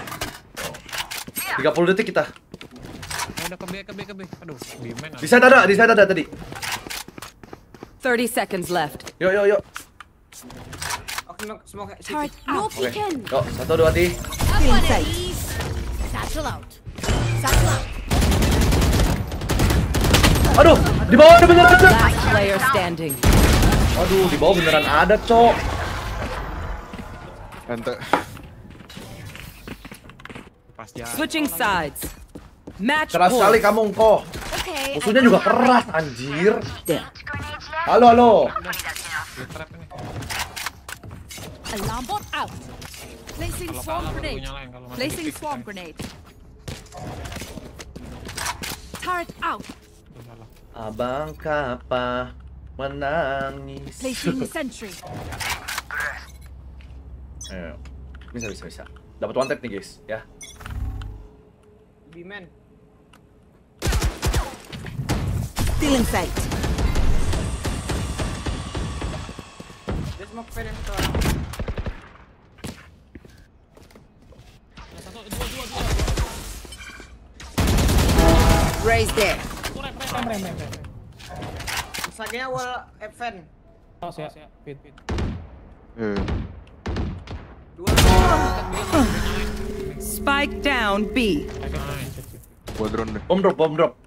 tiga puluh detik kita. Ya udah ke B, ke B, ke B. Aduh, B-man. Di side ada, di side ada tadi. thirty seconds left. Yuk, yuk, yuk. Oke, semua semua kayak Turret sini. out. No Oke. peeking. Yuk, satu, dua, tiga. Have one of these. Satchel out. Satchel out. Aduh, di bawah ada beneran ada. Last player standing. Aduh, di bawah beneran ada, cok. Ente. Pas jalan. Switching sides. Match Keras sekali point. kamu, engkau. Okay. Musuhnya juga keras, anjir. There. Halo, halo. Split trap ini. Alarm bot out. Placing Kalau swarm kalah baru gue grenade. nyalain, kalau masih Placing di-fix, swarm guys. grenade. Turret out. Tuh, salah. Abang Kappa menangis. Placing sentry. Ayo. Bisa, bisa, bisa. Dapat one tap nih, guys, ya. B-man. Still in sight. Dia semua ke yang satu. Ada satu, dua, dua, dua. Raise there. Itu rem, rem, rem, rem, rem. Sagenya wall event. Oh, siap, siap. Fit, fit. Eh, Dua. Spike down B. gua drone deh. Bom drop, bom drop.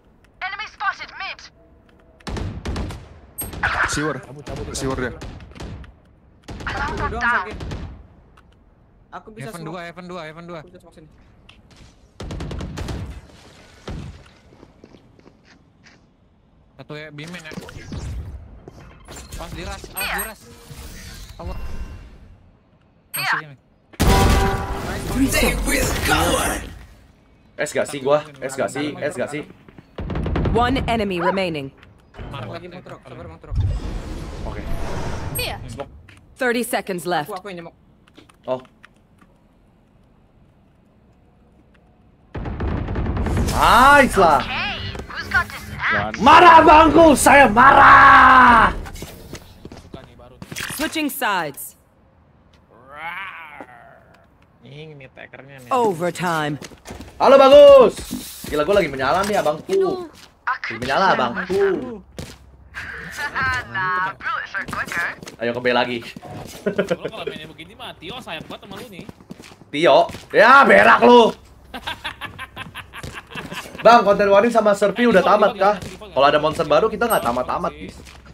Siwar. Siwar dia. Dua doang Sage. Aku bisa Heaven smoke. dua, Heaven dua, Heaven dua. Aku bisa smoke sini. Satu ya, B-man ya. Pas diras, awas diras. Power. Masih ini. Es gak sih gua? Es gak sih? Es gak sih? One enemy remaining. Lagi mau truk, sabar mau truk. Oke. Here. thirty seconds left. Aku aku yang nyemok. Oh. Nice lah. Marah bangku, saya marah. Switching sides. Ini nih tekernya nih. Overtime. Halo bagus. Gila gue lagi menyala nih abangku. Lagi menyala abangku. Ayo ke B lagi. Lo kalau mainnya begini mah Tio sayang banget sama lu nih. Tio, ya berak lu. Bang, konten warning sama Survey udah tamat kah? Kalau ada monster baru kita nggak tamat-tamat, guys.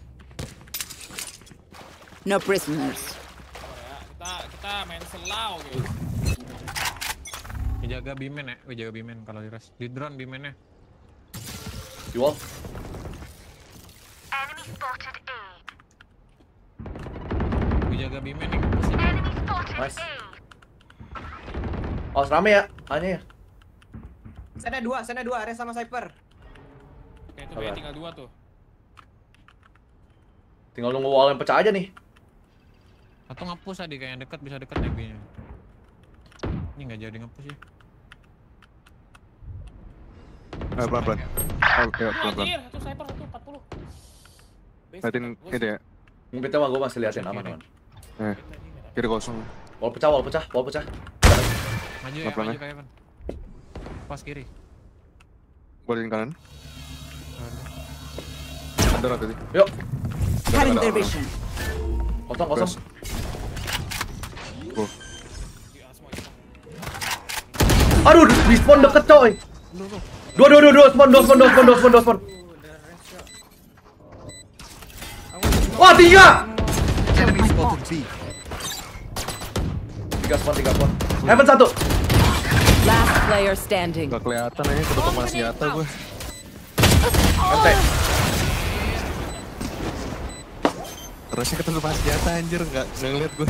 No prisoners. Kita kita main selau gitu. Jaga bimen ya, jaga bimen kalau di rush. Di drone bimennya. Di wall. Jaga bimen nih. Nice. Oh, rame ya? Aneh ya? Sana dua, sana dua, Ares sama Cypher. Oke, itu B tinggal dua tuh. Tinggal nunggu wall yang pecah aja nih. Atau ngapus tadi kayak yang dekat bisa dekat nih B-nya. Ini nggak jadi ngapus ya. Eh, pelan-pelan. Oh, ya, pelan-pelan. Anjir, satu Cypher, satu empat puluh. Liatin itu ya. Mungkin mah gue masih liatin aman aman. Eh, kiri kosong. Wall pecah, wall pecah, wall pecah. Maju ya, maju kayak Evan. Pas kiri. Balikin kanan. Ada lah tadi. Yuk. Cutting their vision. Kosong, kosong. Oh. Aduh, di spawn deket coy. Dua, dua, dua, dua, spawn, dua, spawn, dua, spawn, dua, spawn, dua, spawn. Wah, tiga. Tiga spawn, tiga spawn. Heaven satu. Last player standing. Gak kelihatan aja ketutup sama senjata gue. Ente. Terusnya ketutup sama senjata anjir, gak, gak ngeliat gue.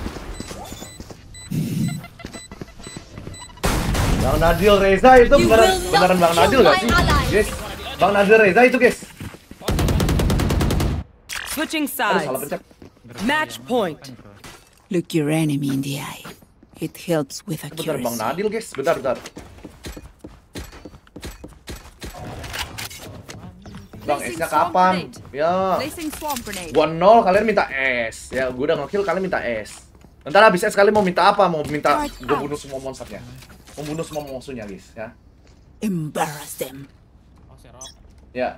Bang Nadil Reza itu beneran, beneran Bang Nadil gak sih? Guys, Bang Nadil Reza itu guys. Switching Aduh, salah sides. pencet. Match point. Look your enemy in the eye. It helps with Bentar Bang accuracy. Nadil guys, bentar, bentar. Bang, S-nya kapan? Ya. Placing swamp grenade. one nol kalian minta S. Ya, gue udah nge-kill kalian minta S. Ntar habis S kalian mau minta apa? Mau minta gue bunuh semua monsternya. Membunuh semua musuhnya, guys, ya. Embarrass them. Oh, serok. Ya.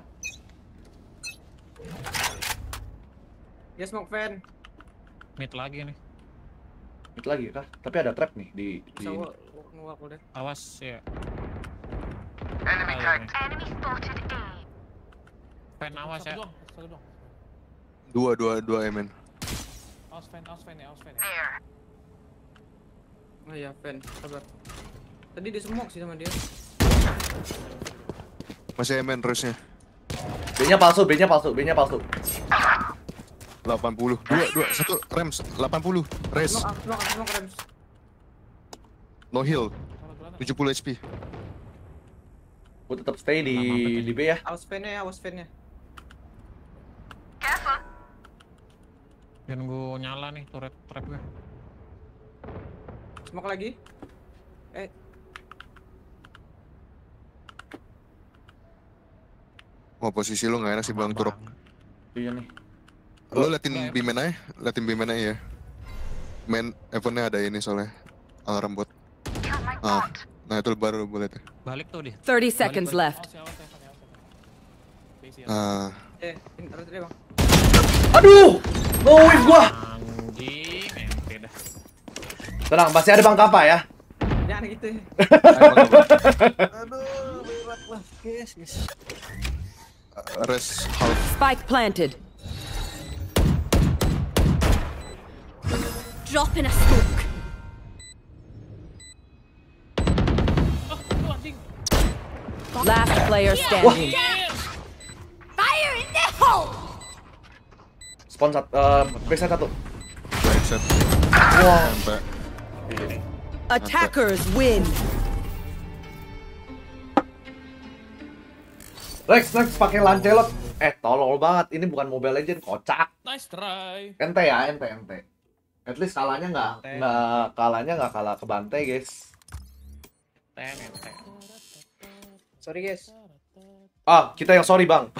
Ya smoke fan. Mid lagi nih. Mid lagi kah? Tapi ada trap nih di di Bisa nge-walk udah. Awas ya. Enemy tagged. Enemy spotted A. Fan awas ya. Satu doang, satu doang. Dua, dua, dua emen. Awas fan, awas fan ya, awas fan ya. There. Oh iya, fan. Sabar. Tadi di smoke sih sama dia. Masih emen terusnya. B-nya palsu, B-nya palsu, B-nya palsu. delapan puluh. Dua, dua, satu, rems. delapan puluh. Res. Smoke, smoke, smoke rems. No heal. tujuh puluh H P. Gue tetap stay di di B ya. Awas fan-nya, awas fan-nya. Careful. Dan gue nyala nih turret trap gue. Smoke lagi. Eh, Oh, posisi lu gak enak sih Bang Turok. Iya nih. Lu liatin bimen aja, liatin bimen aja ya. Main eventnya ada ini soalnya. Alarm bot. Ah, nah itu baru boleh tuh. Balik tuh dia. thirty seconds left. Ah. eh, ini taruh tadi, Bang. Aduh! No wave gua. Anjing, ente dah. Tenang, masih ada Bang Kapa ya. Jangan gitu ya. Aduh, berat lah, guys, guys. Res half. Spike planted. Drop in a smoke. Oh, anjing. Last player standing. Fire in the hole. Spawn satu, uh, backside satu. set. Wow. Sampai. Attackers win. Lex, Lex pakai Lancelot. Eh, tolol banget. Ini bukan Mobile Legends, kocak. Nice try. Ente ya, ente, ente. At least kalahnya nggak, nggak kalahnya nggak kalah ke Bantai, guys. Ten, ten. Sorry guys. Ah, kita yang sorry, Bang.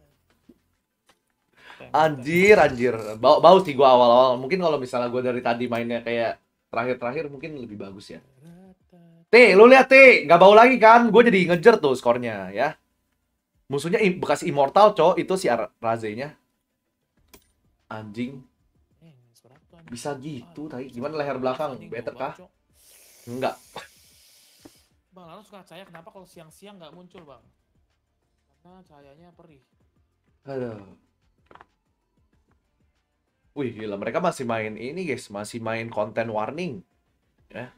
Anjir, anjir. Bau, bau sih gua awal-awal. Mungkin kalau misalnya gua dari tadi mainnya kayak terakhir-terakhir mungkin lebih bagus ya. T, lu lihat T, nggak bau lagi kan? Gue jadi ngejer tuh skornya ya. Musuhnya im bekas immortal, cowok. Itu si Raze-nya. Anjing. Bisa gitu, tadi. Gimana leher belakang? Better kah? Enggak. Bang, lalu suka cahaya kenapa kalau siang-siang nggak muncul, Bang? Karena cahayanya perih. Aduh. Wih, gila. Mereka masih main ini, guys. Masih main konten warning. Ya.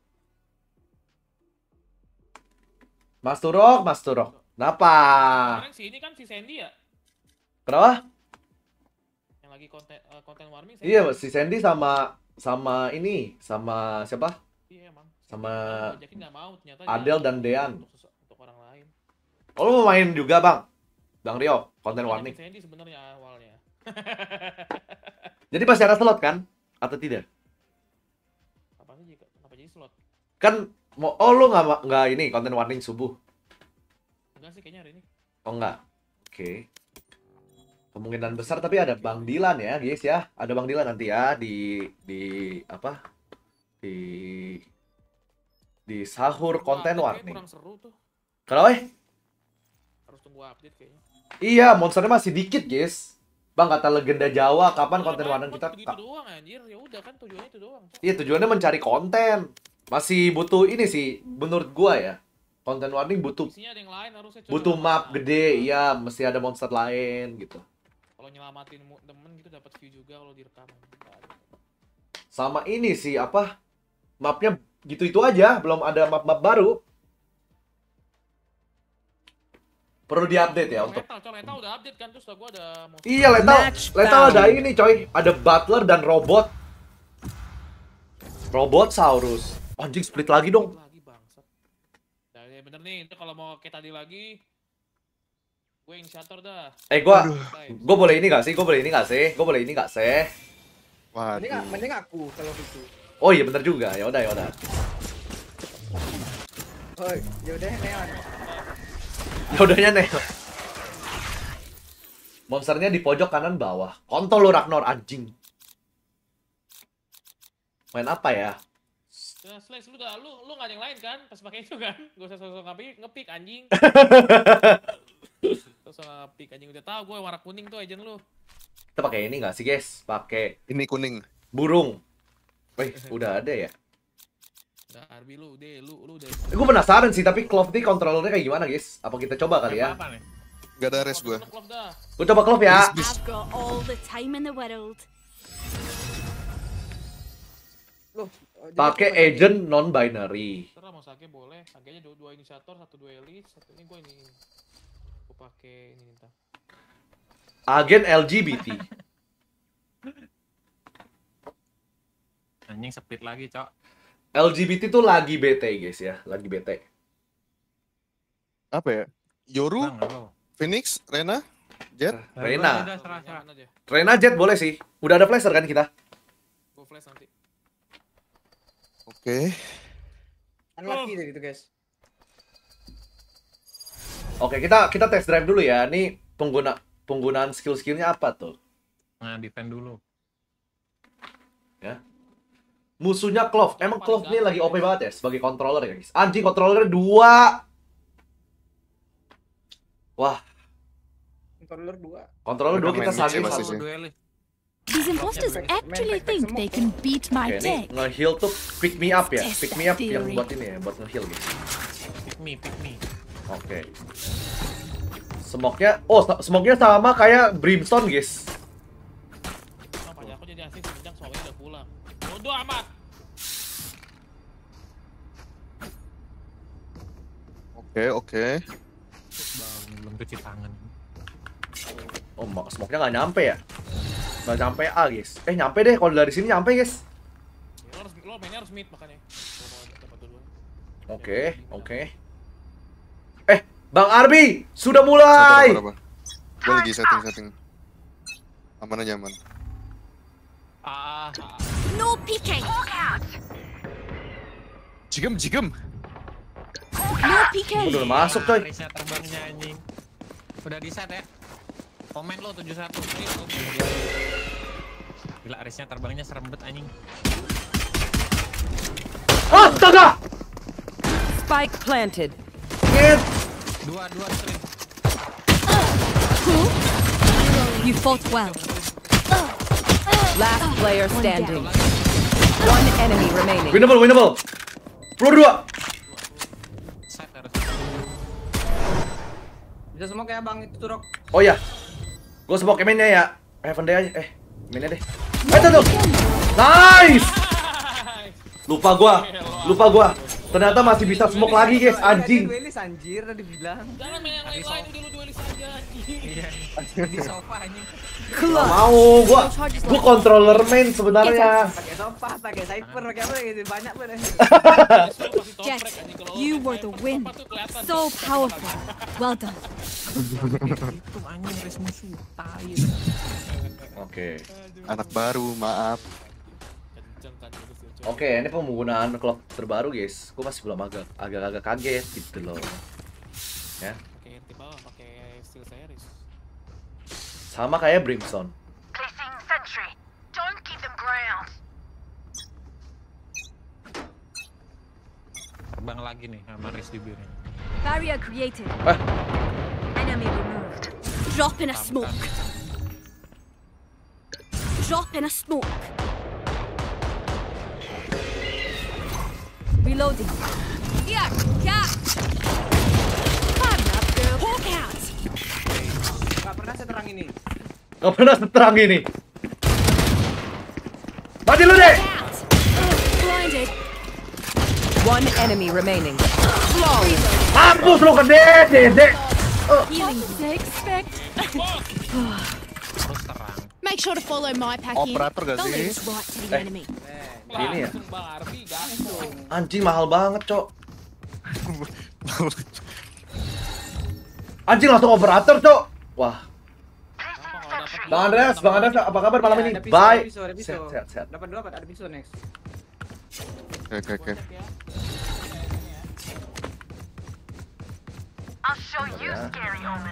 Mas Turok, Mas Turok. Kenapa? Kemarin si ini kan si Sandy ya? Kenapa? Yang lagi konten uh, konten warning. Iya, si Sandy sama sama ini, sama siapa? Iya emang. Sama nggak mau, ternyata Adel dan Dean. Untuk, untuk orang lain. Oh, lu mau main juga, Bang? Bang Rio, konten warning. Sandy sebenarnya awalnya. Jadi pasti ada slot kan? Atau tidak? Apa sih? Kenapa jadi slot? Kan mau, oh lu nggak nggak ini konten warning subuh? Enggak sih kayaknya hari ini. Oh enggak. Oke. Okay. Kemungkinan besar tapi ada Bang Dilan ya, guys ya. Ada Bang Dilan nanti ya di di apa? Di di sahur konten warning. Kurang seru tuh. Kenapa? Harus tunggu update kayaknya. Iya, monsternya masih dikit, guys. Bang, kata legenda Jawa, kapan konten warning kita? Itu doang anjir. Ya udah kan tujuannya itu doang. Iya, tujuannya mencari konten. Masih butuh ini sih menurut gua ya. Konten warning butuh ada yang lain, harusnya butuh map gede, iya, mesti ada monster lain gitu. Kalau nyelamatin temen gitu dapat view juga kalau direkam. Sama ini sih apa? Mapnya gitu-itu aja, belum ada map-map baru. Perlu diupdate ya untuk. Lethal, Lethal udah update kan, terus gua ada monster. Iya, Lethal. Lethal ada ini, coy. Ada butler dan robot. Robot Saurus. Anjing split lagi dong. Ya bener nih, itu kalau mau kayak tadi lagi gue inisiator dah. Eh gua gua boleh ini gak sih? Gua boleh ini gak sih? Gua boleh ini gak sih? Waduh. Mending, mending aku kalau gitu. Oh iya bener juga. Ya udah ya udah. Oh, ya udah neon. Ya udahnya Neo. Monsternya di pojok kanan bawah. Kontol lu Ragnar anjing. Main apa ya? Nah, Slash, lu udah, lu, lu gak ada yang lain kan? Pas pakai itu kan? Gak usah sosok ngepick, ngepick anjing. Sosok ngepick anjing, udah tau gue warna kuning tuh agent lu. Kita pakai ini gak sih guys? Pakai ini kuning. Burung. Wih, udah ada ya? Udah, Arbi lu, udah, lu, lu udah. Eh, gue penasaran sih, tapi Clove nih kontrolernya kayak gimana guys? Apa kita coba kali ya? Gak ada res gue. Gue coba Clove ya. I've got all the time in the world. Pakai agent non binary. Terus mau Sage boleh, Sage-nya dua, dua inisiator, satu duelis, satu ini gue ini. Gue pakai ini entah. Agen L G B T. Anjing split lagi, Cok. L G B T tuh lagi bete guys ya, lagi bete. Apa ya? Yoru, Phoenix, Rena, Jet. Rena. Rena Jet boleh sih. Udah ada flasher kan kita? Gue flash nanti. Oke. Unlucky deh gitu guys. Oke, kita kita test drive dulu ya. Ini pengguna penggunaan skill-skillnya apa tuh? Nah, defend dulu. Ya. Musuhnya Clove. Emang Clove ini lagi O P banget ya sebagai controller ya guys. Anjing controllernya dua. Wah. Controller dua. Controller dua kita Sage satu. These imposters actually think they can beat my Oke, deck. ini nge-heal tuh pick me up ya. Pick me up yang buat ini ya, buat nge-heal gitu. Pick me, pick me. Oke. Smoke-nya, oh smoke-nya sama kayak Brimstone guys. Kenapa ya? Aku jadi asing semenjak soalnya udah pulang. Bodoh amat. Oke, oke. Bang, belum cuci tangan. Oh, smoke-nya nggak nyampe ya? Nggak nyampe A guys. Eh nyampe deh, kalau dari sini nyampe guys. Ya, lo harus lo mainnya harus mid makanya. Lo mau dapat duluan. Oke, oke. Eh, Bang Arbi, sudah mulai. Gue lagi setting-setting. Aman aja aman. Ah, No peeking. Jigem, jigem. No peeking. Udah masuk coy. Arisnya terbangnya anjing. Udah di set ya. Komen lo tujuh satu. Gila Arisnya terbangnya serem banget anjing. Astaga! Spike planted. Hit. Dua, dua screen. You fought well. Last player standing. One enemy remaining. Winnable, winnable. Peluru dua. Set harus. Bisa semua kayak Bang itu Turok. Oh iya. Gue smoke mainnya ya. Heaven deh aja. Eh, mainnya deh. Eh, tuh, tuh. Nice. Lupa gua. Lupa gua. Ternyata masih bisa smoke lagi, guys. Anjing. Duelis anjir tadi bilang. Jangan main yang lain-lain udah lu duelis aja anjing. Iya. Di sofa anjing. Gak mau, gua gua controller main sebenarnya. Pakai sofa, pakai cypher, pakai apa gitu banyak banget. Jet, you were the win. So powerful. Well done. Itu anjing res musuh. Tai. Oke. Anak baru, maaf. Oke, ini penggunaan clock terbaru, guys. Gua masih belum agak agak-agak kaget gitu loh. Ya. Pakai R T bawah, pakai steel series. Sama kayak Brimstone. Placing sentry. Don't keep them ground. Terbang lagi nih sama Riz di biru. Barrier created. Eh. Enemy removed. Drop in a smoke. Drop in a smoke. Reloading. Yeah, yeah. Come up, girl. Walk out. Gak pernah seterang ini. Gak pernah seterang ini. Mati lu deh. Blinded. One enemy remaining. Hapus lu ke dede, dede. Healing. Expect. Terus terang. Make sure to follow my packing. Operator gak Don't sih? leave us right to the enemy. Ini ya. Langsung Bang Arbi langsung. Anjing mahal banget, Cok. Anjing langsung operator, Cok. Wah. Bang Andreas, Bang Andreas apa kabar malam ini? Bye. Sehat, sehat, sehat. Dapat dua, ada pisau next. Oke, oke, oke. I'll show you scary omen.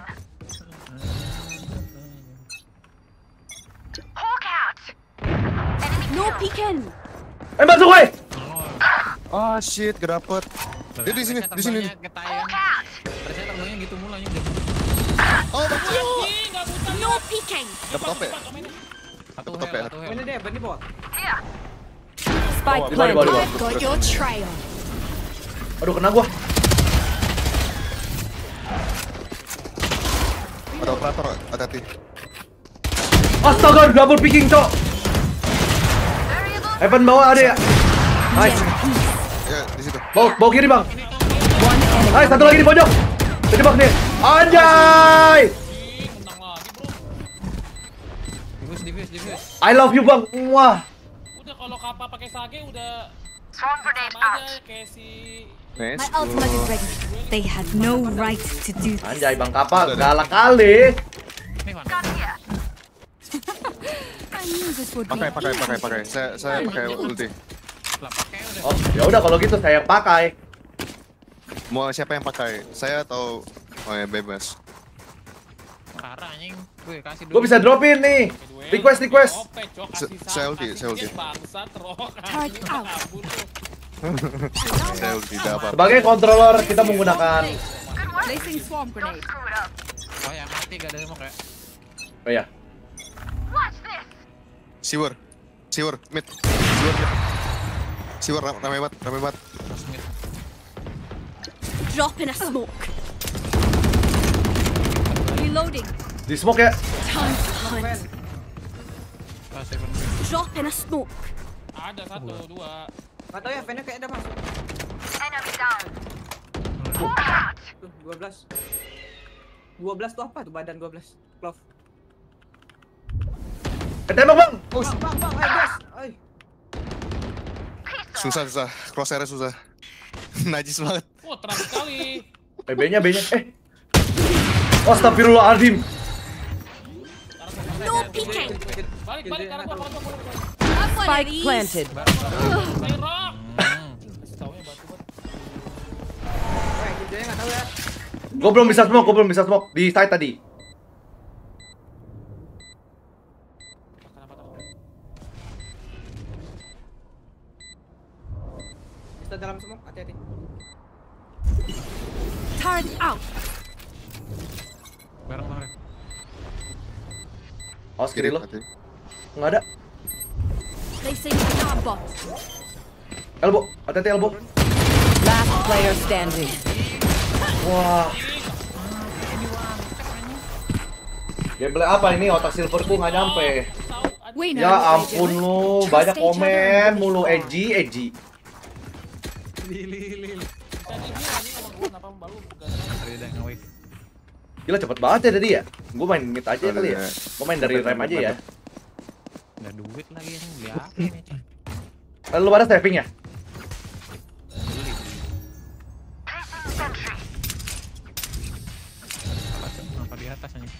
Hawk out. No peeking. Eh, masuk, weh. Oh shit, gak dapet. Dia di sini, di sini. Ketayan. Terusnya terbangnya gitu mulu anjing. Oh, bagus. No peeking. Dapat apa ya? Satu Dapat apa ya? hell, satu hell. Ini deh, bani bawah. Spike Di bawah, di bawah, di bawah. I've got your trail. Aduh, kena gua. Ada operator, hati-hati. Astaga, double picking, Cok. Heaven bawah ada ya. Nice. Ya, di situ. Bawa, bawa kiri, Bang. One enemy. Nice, satu lagi di pojok. Terjebak nih. Anjay. Menang lagi, Bro. Diffuse, diffuse, diffuse. I love you, Bang. Wah. Udah kalau Kappa pakai Sage udah Swarm grenade sama out. aja kayak si Nice. My ultimate is ready. They had no right to do this. Anjay, Bang Kappa galak kali. Ini mana? I knew this would be Pakai, pakai, pakai, pakai. Saya, saya pakai ulti. Lah pakai udah. Oh, ya udah kalau gitu saya pakai. Mau siapa yang pakai? Saya atau oh ya bebas. Parah anjing. Gue kasih dulu. Gue bisa dropin nih. Request, request. Ope, Cok, Se- kasih saya sa- ulti, kasih saya ulti. dia bangsat, Rok. Charge out. Kabur lu. Saya ulti dapat. Sebagai controller kita menggunakan. placing swarm grenade. Screw it up. Oh ya mati gak ada smoke ya. Oh ya. Watch this. Siwer. Siwer mid. Siwer mid. Siwer ram- rame banget, rame banget. Terus mid. Drop in a smoke. Reloading. Di smoke ya. Time to hunt. Ah, seven. Drop in a smoke. Ada satu, dua. Gak tau ya, fan-nya kayak ada masuk. Enemy down. Hawk out. Tuh, dua belas. dua belas tuh apa tuh badan dua belas? Clove. Eh, tembak bang. Bang, bang, bang, eh, guys. Oi. Susah, susah. Crosshair susah. Najis banget. Wah, terang sekali. Eh, B-nya, B-nya. Eh. Astagfirullahaladzim. No peeking. Balik, balik, karena gua potong. Spike planted. Gue belum bisa smoke, gue belum bisa smoke di side tadi. Bisa dalam smoke, hati-hati. Turret out. Bareng bareng. Awas kiri lo. Nggak ada. Placing alarm bot. Elbow, hati-hati elbow. Last player standing. Wah. Gameplay apa ini? Otak silverku nggak nyampe. Ya ampun lu, banyak komen mulu, edgy, edgy. Gila cepet banget ya tadi ya. Gue main mid aja kali ya. Gue main dari rem aja ya. Nggak duit lagi yang beli apa nih? Lu pada saving ya? Apa di atas aja?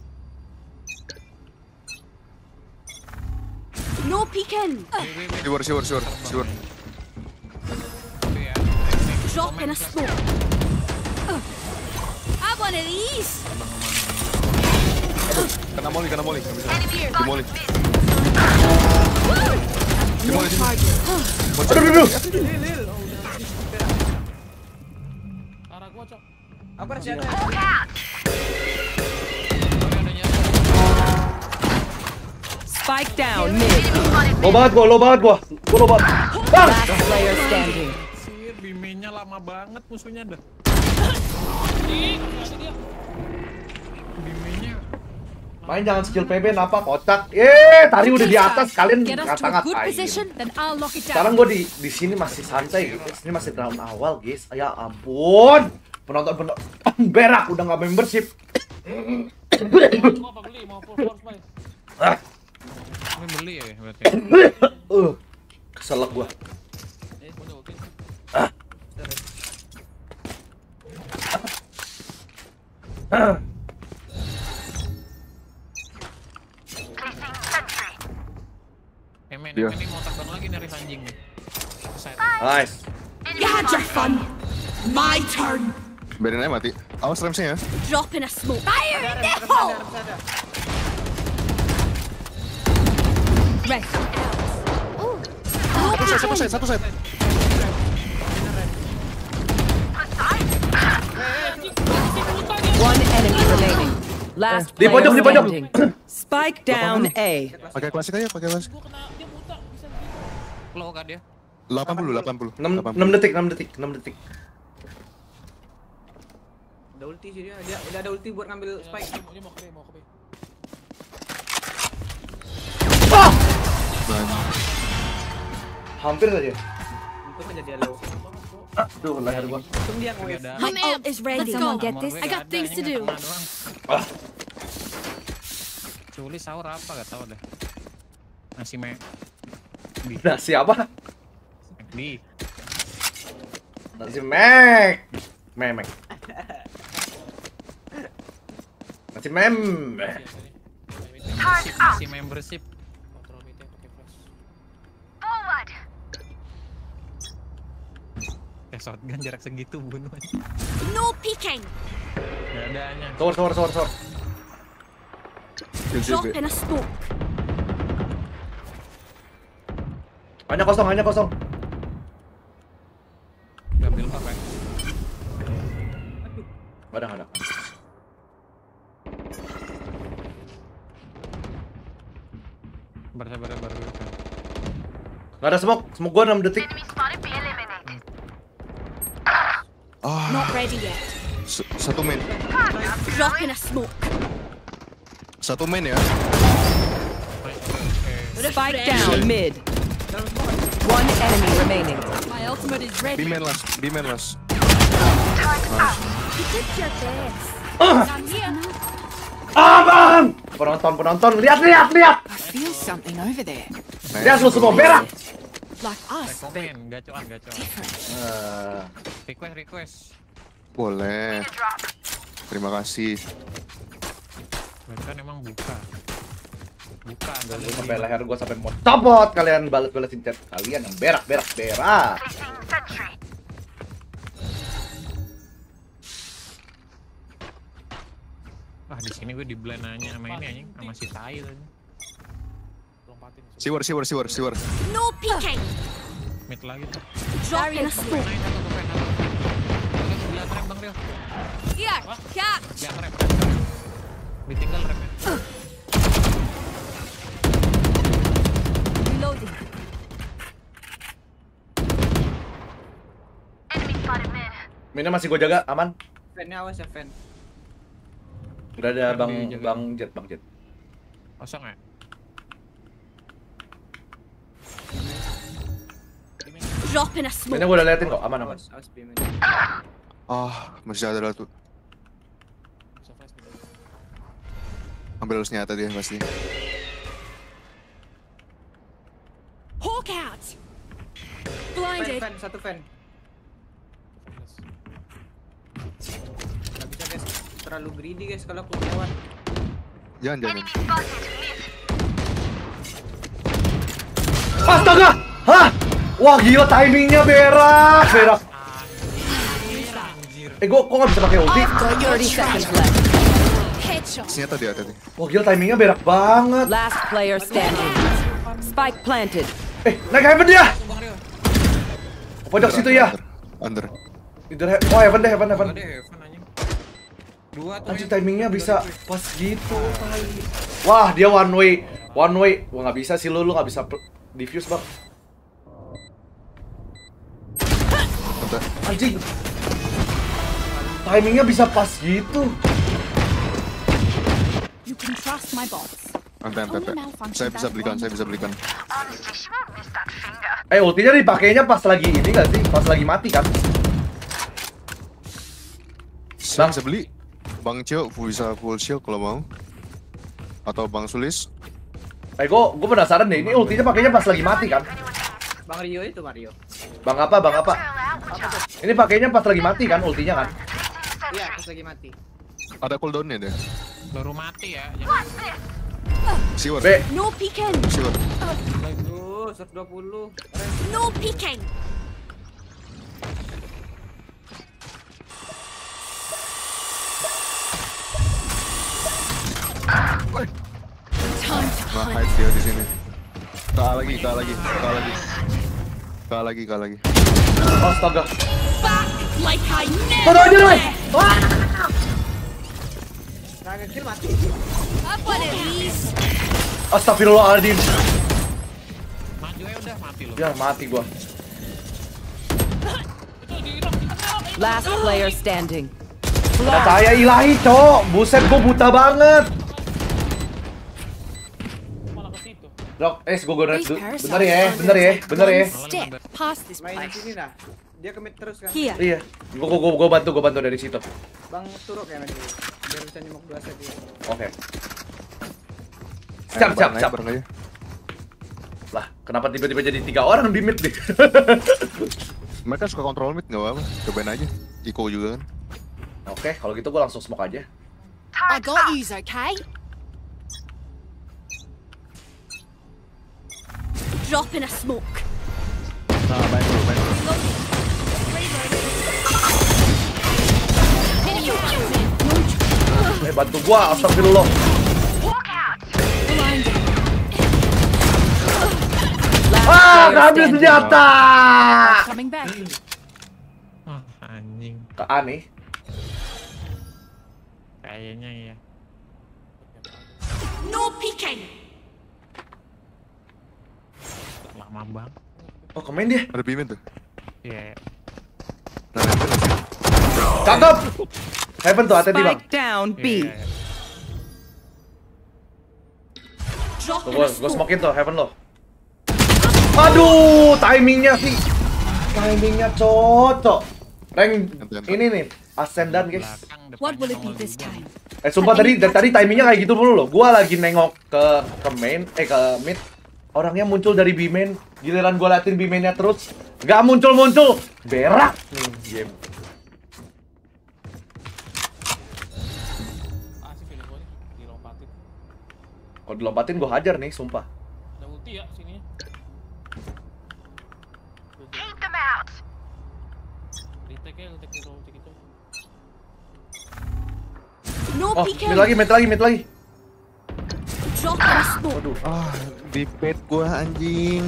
No peeking. Siwar, siwar, siwar, siwar. Drop in a smoke. Uh, have one of these. Kena molly, kena molly. Di molly. Di molly. Aduh, aduh, aduh. Arah gua, Cok. Apa rasanya? Spike down mid. Lo banget gua, lo banget gua. Gua lo banget. Bang! Last player standing. Bimenya lama banget musuhnya dah. Bimenya. Main jangan skill P B napa kocak. Eh, tadi udah di atas kalian ngata-ngatain. Sekarang gua di di sini masih santai gitu. Ini masih round awal, guys. Ya ampun. Penonton penonton berak udah nggak membership. Mau apa beli? Mau full force, Bay? Ah. Ini beli ya berarti. Uh. Keselak gua. Ah. Ah. Emen, emen ini mau terbang lagi dari anjing. Nice. You had your fun. My turn. Biarin aja mati. Awas remsnya ya. Drop in a smoke. Fire in the hole. Rest. Satu set, satu set, satu set. One enemy remaining. Last Di pojok, di pojok. standing. Spike down A. Pakai klasik aja, pakai klasik. Low kan dia? delapan puluh, delapan puluh. enam detik, enam detik, enam detik. Ada ulti sih dia. Dia udah ada ulti buat ngambil spike. Dia mau ke B, mau ke B. Ah! Hampir saja. Untung aja dia low. Aduh, leher gua. Untung dia nge-wave. My ult is ready. Let's go. Get this. I got things to do. Ah. Culi sahur apa gak tau deh. Nasi me. Nasi apa? Di. Nasi mek. Memek. Nasi mem. Membership, nasi membership. Kontrol B T pakai flash. Forward. Eh shotgun jarak segitu bunuh aja. No peeking. Gak adanya. Sor, sor, sor, sor. Drop in a smoke. Hanya kosong, hanya kosong. Gambil apa ya? Gak ada, gak ada. Sabar, sabar, sabar. Gak ada smoke, smoke gua enam detik. Enemy spotted. Be eliminated. Ah, Not ready yet. s- satu main. Drop in a smoke. Satu main ya. Spike down mid. One enemy remaining. My ultimate is ready. B-man last, B-man last. You did your best. I'm here. Abang! Penonton, penonton, lihat, lihat, lihat! I feel something over there. Lihat lu semua berak! Like us, but Rekomen, gacoan, gacoan. Uh, Request, request. Boleh. Terima kasih. Bahkan emang buka. Buka. gue sampai leher gue sampai mau copot kalian balas-balasin chat kalian yang berak, berak, berak. Wah, di sini gue di blend aja sama ini anjing, sama si Tai tadi. Siwar, siwar, siwar, siwar. No peeking. Mid lagi tuh. Drop in a smoke. Naik satu ke pen satu. Oke, sebelah trap Bang Rio. Here, catch. Sebelah trap. Ditinggal trapnya. Reloading. Enemy spotted mid. Mina masih gue jaga, aman. Fan-nya awas ya, fan. Udah ada Fan bang, dijaga. bang Jet, bang Jet. Kosong ya? Drop in a smoke. Mina gue udah liatin kok, aman, aman. Awas, awas B-man. Ah, masih ada tuh. Ambil senjata dia pasti. Hawk out. Fan, Blinded. fan, satu fan. Gak bisa guys, terlalu greedy guys kalau aku lewat. Jangan, jangan. Astaga! Hah? Wah gila timingnya berak, berak. Eh gua kok nggak bisa pakai ulti? thirty seconds left. Headshot. Senjata dia tadi. Wah gila timingnya berak banget. Last player standing. Spike planted. Eh naik heaven dia. Pojok situ ya. Under. Tidur he oh heaven deh, heaven, heaven. Dua deh, Evan anjing. Dua tuh. Anjir ya. timingnya bisa pas gitu. Wah dia one way, one way. Wah nggak bisa sih lu, lu nggak bisa diffuse bang. Bentar. Anjing. Timingnya bisa pas gitu. You can trust my bots. Nanti, nanti, nanti. Saya bisa belikan, saya bisa belikan. Honestly, she won't miss that finger. Eh ultinya dipakainya pas lagi ini nggak sih? Pas lagi mati kan? Saya bisa beli. Bang Cio bisa full shield kalau mau. Atau Bang Sulis. Eh gua, gua penasaran deh, ini ultinya pakainya pas lagi mati kan? Bang Rio itu Mario. Bang apa, bang apa? Ini pakainya pas lagi mati kan ultinya kan? Iya, pas lagi mati. Ada cooldownnya deh. Baru mati ya. Jangan. Siwar. B. No peeking. Siwar. Aduh, seratus dua puluh. No peeking. Time to Nah, hunt. hide dia di sini. Kalah lagi, kalah lagi, kalah lagi. Kalah lagi, kalah lagi. Astaga. Back like I Tahu never aja deh. left. Nah, kecil mati. Have one of these. Astagfirullahaladzim. Maju ya udah mati lu. Ya mati gua. Last player standing. Ada cahaya ilahi, cok. Buset, gua buta banget. Malah ke situ. Dok, eh gua gua These bener ya, bener ya, bener ya. Step past this Main di place. sini dah. Dia commit terus kan. Here. Iya. Gua gua gua, gua bantu, gua bantu dari situ. Bang Turok ya nanti. Biar bisa nyemok dua set dia. Oke. Siap, siap, siap. Bareng aja. Lah, kenapa tiba-tiba jadi tiga orang di mid nih? Mereka suka kontrol mid, nggak apa-apa. Cobain aja. Iko juga kan. Oke, kalau gitu gua langsung smoke aja. I got yous, okay? Drop in a smoke. Nah, main dulu, main dulu. Hitting you. Eh, bantu gua, astagfirullah. Blinded. Last Ah, player ngambil standing. senjata. Coming back. Ah, anjing. Ke aneh. Kayaknya ya. No peeking. Lama bang. Oh, komen dia. Ada bimin tuh. Iya. Nah, heaven sih. Cakep. Heaven tuh, hati-hati bang. Spike down B. Iya, iya. Drop Tuh, in gua, a gua smoke. smokein tuh, Heaven lo. Aduh, timingnya sih. Timingnya cocok. Rank Ganti-ganti. ini nih, ascendan guys. Belakang, What depannya will it be nongol this duluan. time? Eh sumpah tadi dari tadi timingnya kayak gitu mulu loh. Gua lagi nengok ke ke main, eh ke mid. Orangnya muncul dari B main. Giliran gua liatin B mainnya terus, nggak muncul-muncul. Berak nih game. Asik film gua nih, dilompatin. Kalau dilompatin gua hajar nih, sumpah. Ada ulti ya sini. Keep them out. Retake ya, retake itu, retake itu. No Oh, peeking. mid lagi, mid lagi, mid lagi. Drop in a smoke. Waduh. Ah, di pet gua anjing.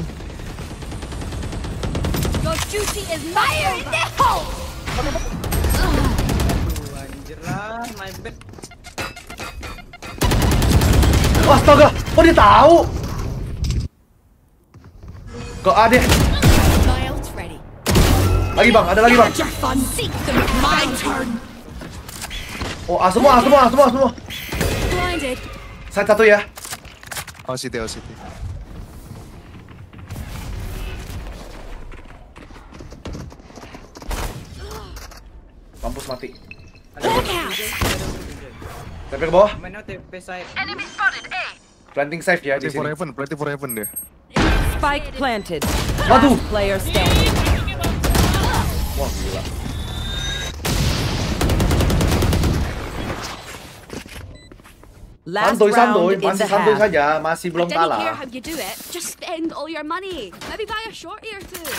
Your duty is fire in the hole. Aduh, anjir lah, my bad. Oh, astaga, kok dia tahu? Kok ada? Miles ready. Lagi bang, ada lagi bang. Your fun. Seek them. My turn. Oh, ah, semua, ah, semua, ah, semua, semua. Blinded. Side satu ya. Oh, City, oh, City. Mampus mati. Look out. T P ke bawah. Mana T P side? Enemy spotted A. Planting safe ya di Play for sini. heaven, play for heaven deh. Spike planted. Waduh. Last player standing. Wah, gila. Last Santuy, santuy, round in masih the santuy half. saja, masih belum I don't care kalah. how you do it. Just spend all your money. Maybe buy a shorty or two.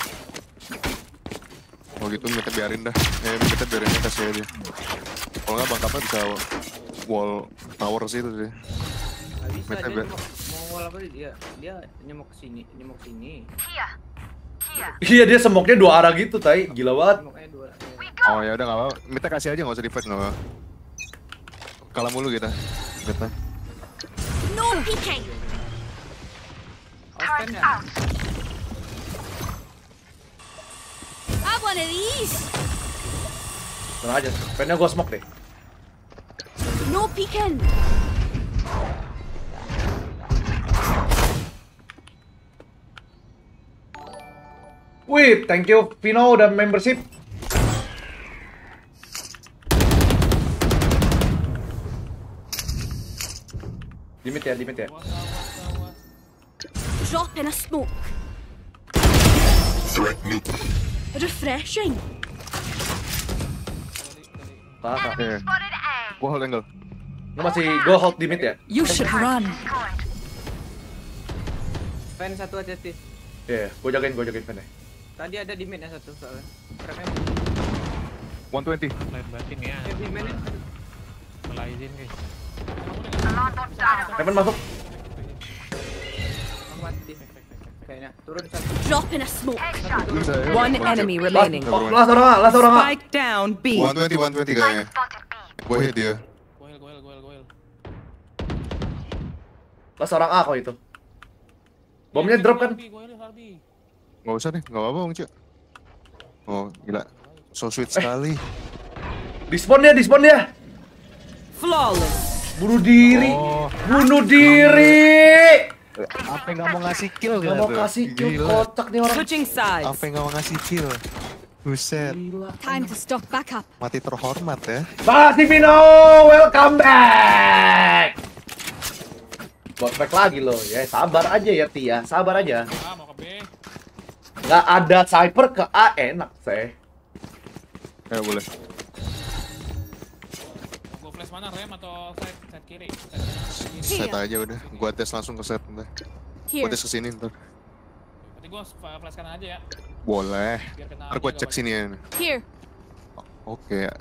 Oh gitu, kita biarin dah. Eh, kita biarin aja, kasih aja. Kalau nggak bangkapnya bisa wall tower situ sih. Nggak bisa, Meta dia be- mau, mau wall apa dia? Dia nyemok ke sini, nyemok ke sini. Here. Here. Iya, dia semoknya dua arah gitu, tai. Gila banget. Nyemoknya dua. We go. Oh ya udah nggak apa-apa. Kita kasih aja, nggak usah di fight, nggak apa-apa. Kalah mulu kita. Kita. No peeking. Austin ya? Out. Have one of these. Tenang aja, pennya gua smoke deh. No peeking. Wih, thank you Vino udah membership. Limit ya, limit ya. Drop in a smoke. Refreshing. Parah. Oke. Spotted A. Gua hold angle. Lu masih go hold limit ya? You should run. Fan satu aja sih. Iya, yeah, gua jagain, gua jagain pennya. Tadi ada di mid yang satu soalnya. Trapnya one twenty. Lihat batin ya. eh, di mid. Malah izin guys. Alarm bot down. Temen masuk. Mati. Kayaknya turun satu. Drop in a smoke. Headshot. One enemy remaining. Oh, last orang, ah, last orang. ah. Spike down B. one twenty, one twenty kayaknya. Spotted B. Gua hit dia. Goel, goel, goel, goel. Last orang A kok itu. Bomnya drop kan? Goel, Harbi. Nggak usah deh, nggak apa-apa Bang Cik. Oh gila, so sweet sekali. Dispon dia, dispon dia. Flawless. Bunuh diri. Oh. Bunuh diri. Apa yang nggak mau ngasih kill Gak mau kasih kill, kocak nih orang. Switching sides. Apa yang nggak mau ngasih kill? Buset, Time to stock back up. mati terhormat ya. Makasih Vino, welcome back. Bot back lagi lo, ya sabar aja ya Tia, sabar aja. Ah, mau ke B. Nggak ada cyber ke A enak sih. Ya boleh. Gua flash mana, rem atau side, side kiri? Side kiri. Set aja udah, gua tes langsung ke set ntar. Here. Gua tes kesini ntar. Berarti gua flash kanan aja ya. Boleh. Biar kena Ntar gua aja, cek nggak sini ya. Here. Oke ya.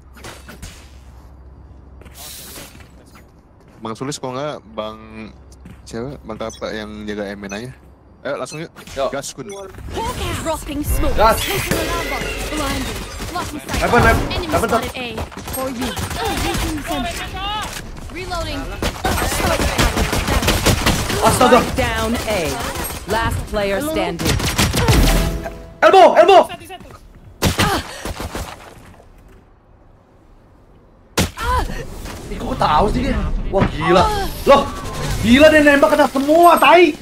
apa-apa. Bang Sulis kok nggak Bang siapa? Bang Kapa yang jaga M N aja. Ayo langsung yuk. Yo. Gaskun. Dropping smoke. Gas. Placing alarm bot. Blinding. Blocking sight. Heaven, heaven, Enemy heaven, spotted A. For you. Reaching center. Reloading. Astaga. Spike down A. Last player standing. Elbow, elbow. Satu, satu. Ih, kok tahu sih dia? Wah gila. Loh, gila dia nembak kena semua, tai.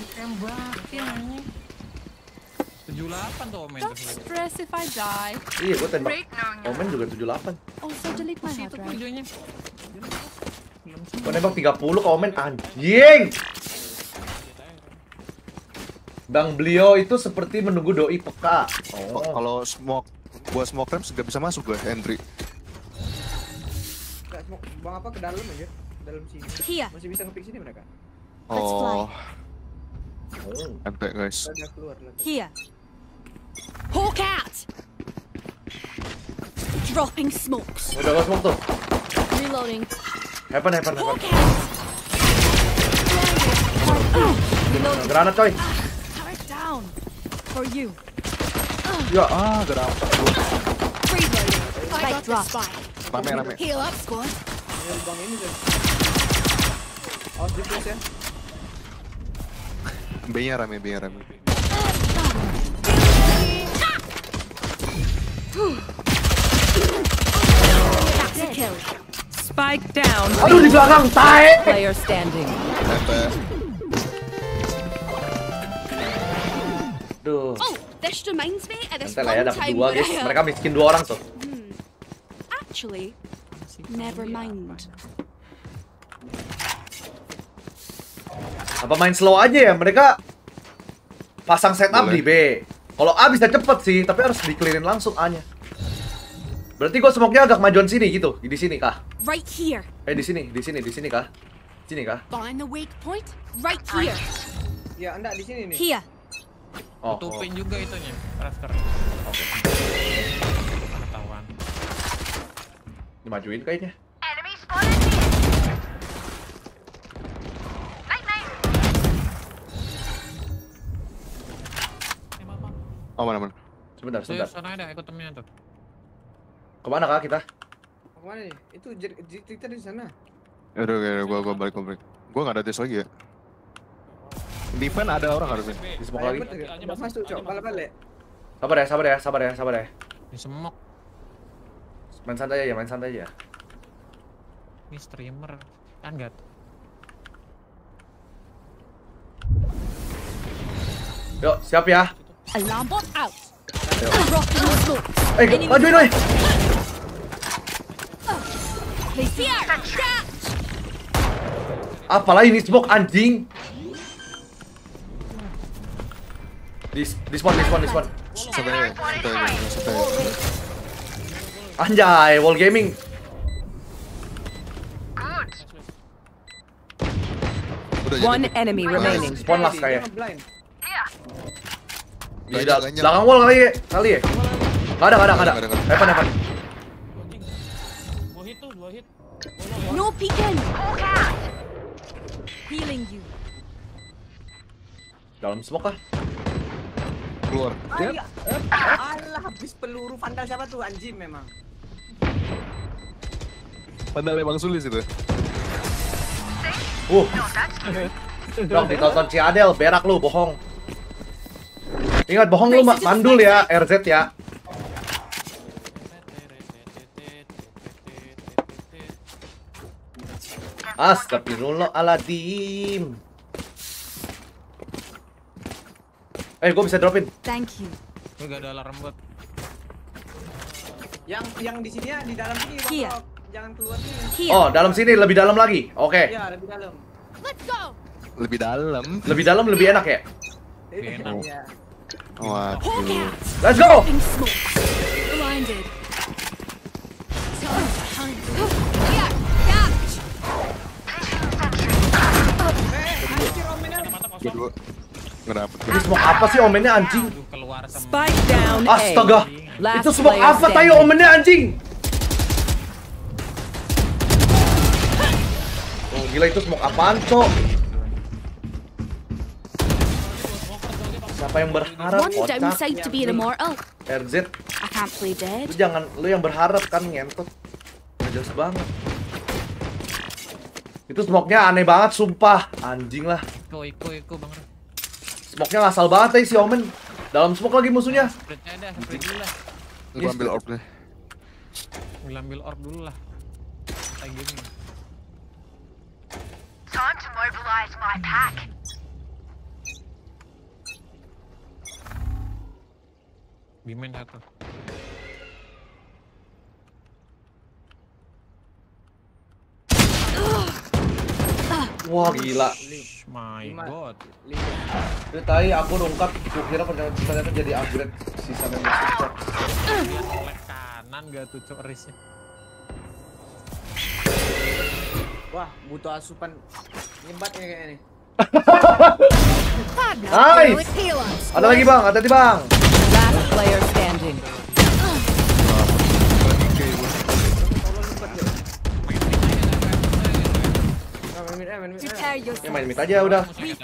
tujuh delapan tuh Omen. Don't stress if I die. Iya, gua tembak. Great knowing you. Omen juga tujuh delapan. Also delete my hard drive. Videonya. Gua nembak tiga puluh ke Omen, anjing. Bang Blio itu seperti menunggu doi peka. Oh. Kalau smoke, buat smoke ramps nggak bisa masuk gue, entry. Nggak smoke, bang apa ke dalam aja, dalam sini. Here. Masih bisa ngepick sini mereka. Oh. Sampai guys. Udah keluar. Here. Hawk out. Dropping smokes. Udah gak smoke tuh. Reloading. Heaven, heaven, heaven. Hawk out. Reloading. Granat coy. Turret down. For you. Ya, ah, gak dapet. Reloading. Spike drop. Rame, rame. Heal up, squad. Ini bang ini deh. Awas di place ya. B-nya rame, B-nya rame. That's a kill. Spike down. Aduh di belakang, tae. Player standing. Duh. Oh, this reminds me of this Nanti lah ya one dapat time dua where guys. I, uh, Mereka miskin dua orang tuh. Hmm. Actually, never mind. Apa main slow aja ya? Mereka pasang setup di B. Kalau A bisa cepet sih, tapi harus di-clearin langsung A-nya. Berarti gue smoke-nya agak majuan sini gitu, di sini kah? Right here. Eh di sini, di sini, di sini kah? Sini kah? Find the weak point. Right here. Ya, enggak di sini nih. Here. Oh, tutupin oh. juga itunya, Rafter. Oke. Pengetahuan. Dimajuin kayaknya. Enemy spotted. Night night. Oh, mana, mana? Sebentar, Tuh, sebentar. sana ada ikut temennya tuh. Kemana kah kita? Mau kemana nih? Itu kita di sana. Yaudah, yaudah, gua, gua balik, gua balik. Gua nggak ada tes lagi ya. Defend ada orang harusnya. Di smoke lagi. Udah masuk, Cok. Balik-balik. Sabar ya, sabar ya, sabar ya, sabar ya. Di semok. Main santai aja, main santai aja. Ini streamer kan enggak. Yuk, siap ya. Alarm bot out. Dropping smoke. Eh, majuin woy. Place here. Apalagi ini smoke anjing. Di di spawn, di spawn, di spawn. Santai, santai, santai. Anjay, wall gaming. One enemy remaining. Spawn last kayak. Blind. Di belakang wall kali ya, kali ya. Enggak ada, enggak ada, enggak ada. Heaven, heaven. Dua hit tuh, dua hit. No peeking. Healing you. Dalam smoke kah? Keluar. Iya. Alah, habis peluru Vandal siapa tuh anjing memang. Vandal emang sulis itu. Uh. Dok, ditonton Ciadel, berak lu, bohong. Ingat, bohong lu mandul ya, R Z ya. Astagfirullahaladzim. Eh, gue bisa dropin. Thank you. Enggak ada alarm bot. Yang yang di sini ya, di dalam sini Bang. Iya. Rob. Jangan keluar sini. Here. Oh, dalam sini lebih dalam lagi. Oke. Iya, lebih dalam. Let's go. Lebih dalam. Lebih dalam lebih enak ya. Enak. Iya. Waduh. Hawk out. Let's go. Dropping smoke. Blinded. Here. Catch. Dua. Nggak dapet. Ini smoke apa sih omennya anjing? Aduh, keluar sama. Spike down A. Astaga. Last Itu smoke player apa tayo standing. omennya anjing? Oh, gila itu smoke apaan, Cok? Siapa yang berharap One kocak? downside to being immortal. R Z, I can't play lu dead. jangan, lu yang berharap kan ngentot. Nggak jelas banget. Itu smoke-nya aneh banget, sumpah. Anjing lah. Iko, iko, iko, Bang. Smoke-nya ngasal banget ya si Omen. Dalam smoke lagi musuhnya. Spreadnya ada, spread dulu lah. Gua ambil orb deh. Gua ambil orb dulu lah. Kayak gini. Time to mobilize my pack. Bimen satu. Wah gila. My god. Dari tadi aku rungkat, kukira ternyata jadi upgrade sisa membership. Lihat kanan gak tuh cok risnya. Wah, butuh asupan nyebat ya kayaknya nih. Nice. Ada lagi bang, hati-hati bang. Last player standing. Ya main mid aja udah.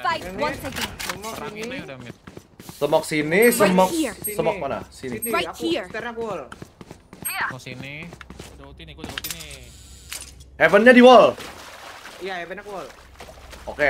Semok sini, semok semok mana? Sini. Right here. Karena wall. Mau sini. Udah ulti nih, gua udah ulti nih. Heaven-nya di wall. Iya, Heaven aku wall. Oke.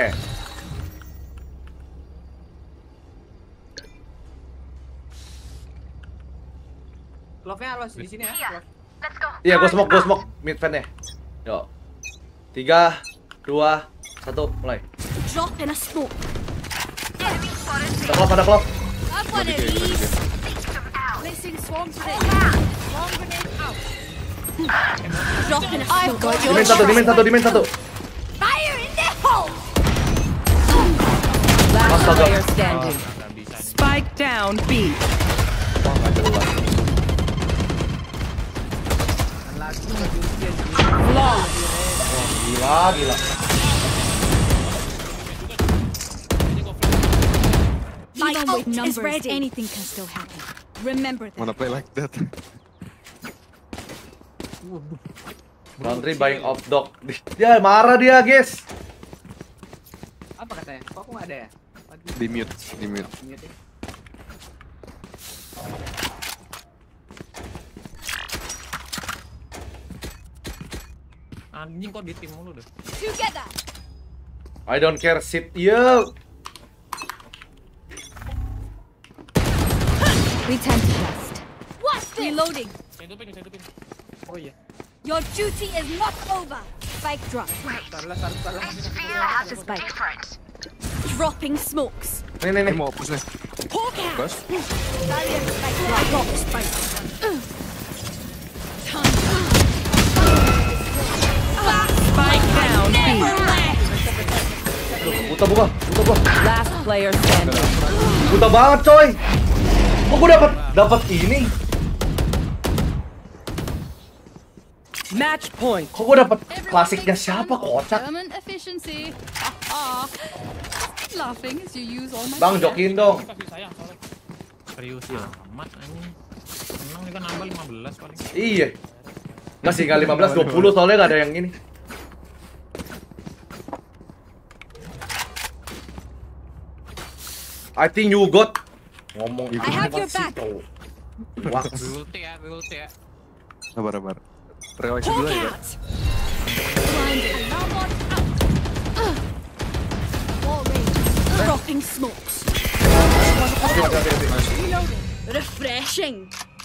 Glove-nya harus di sini ya. Glove. Iya, gua smoke, gua smoke mid fan-nya. Yo. Tiga, dua, satu, mulai. Drop in a smoke. Ada clove, ada clove. I've one of these. Placing swarm grenade. Swarm grenade out. Drop in a smoke. Dimen satu, dimen satu, dimen satu. Fire in the hole. Last Astaga. player standing. Spike down B. Wah, nggak jelas. Wah, gila, gila. My ult is ready. Anything can still happen. Remember that. Wanna play like that? Laundry buying off dog. Dia marah dia, guys. Apa katanya? Kok aku nggak ada ya? Di mute, di mute. Mute ya. Anjing kok di tim mulu deh. Together. I don't care, sit you. Return to dust. What's this? Reloading. Saya hidupin, saya hidupin. Oh iya. Your duty is not over. Spike drop. Salah, salah, salah. The spike. Dropping smokes. Nih, nih, nih. Mau push nih. Poke out. Bas. Valiant spike. Drop spike. Spike down B. Buta buka, buta buka. Last player standing. Buta banget, coy. Kok gua dapat dapat ini? Match point. Kok gua dapat klasiknya siapa, kocak? German efficiency. Ha Keep laughing as you use all my. Bang, jokin dong. Kasih sayang soalnya. Serius amat anjing. Menang juga nambah lima belas paling. Iya. Nggak sih, nggak lima belas, dua puluh soalnya nggak ada yang ini. I think you got ngomong itu I have your sih, back. tau. Wah, Ulti ya, ulti ya. Sabar, sabar. Reaksi dulu Poke ya. out. Blinded. Alarm on out. Uh. Wall range. Dropping smokes. Reloading. Refreshing.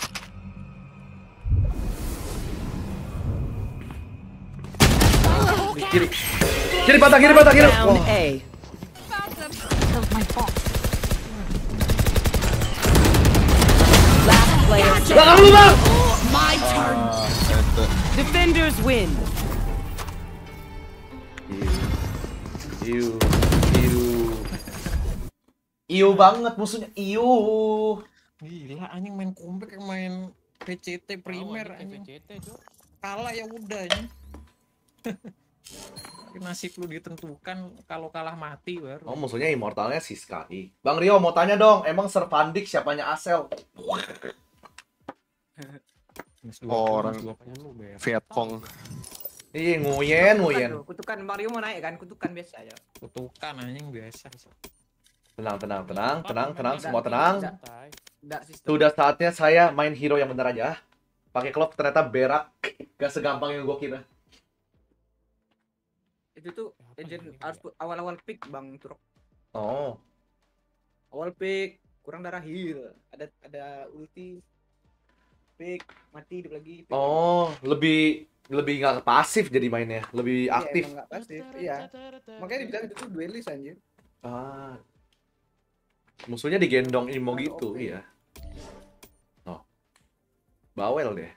kiri. Kiri patah, kiri patah, kiri. Down Wah. A. Found them. Killed my boss. Last player standing. Belakang lu, Bang. My turn. Ente. Defenders win. Iu, iu, iu banget musuhnya, iu. Gila anjing main comeback yang main P C T primer anjing. P C T, Cuk. Kalah ya udah anjing. Nasib lu ditentukan kalau kalah mati baru. Oh, musuhnya immortalnya Siska. Ih. Bang Rio mau tanya dong, emang Servandik siapanya Asel? Orang Vietcong. Ih, nguyen, nguyen. Kutukan Mario mau naik kan? Kutukan biasa ya. Kutukan anjing biasa. Tenang, tenang, tenang, tenang, tenang, semua tenang. Enggak sistem. Sudah saatnya saya main hero yang bener aja. Pakai clove ternyata berak. Gak segampang yang gue kira. Itu tuh agent harus awal-awal pick Bang Turok. Oh. Awal pick, kurang darah heal. Ada ada ulti. Pick, mati hidup lagi. Pick. Oh, lebih lebih nggak pasif jadi mainnya, lebih Iya, aktif. emang nggak pasif, iya. Makanya dibilang itu tuh duelis anjir. Ah. Musuhnya digendong Imo Aduh, gitu, oke. iya. Oh. Bawel deh.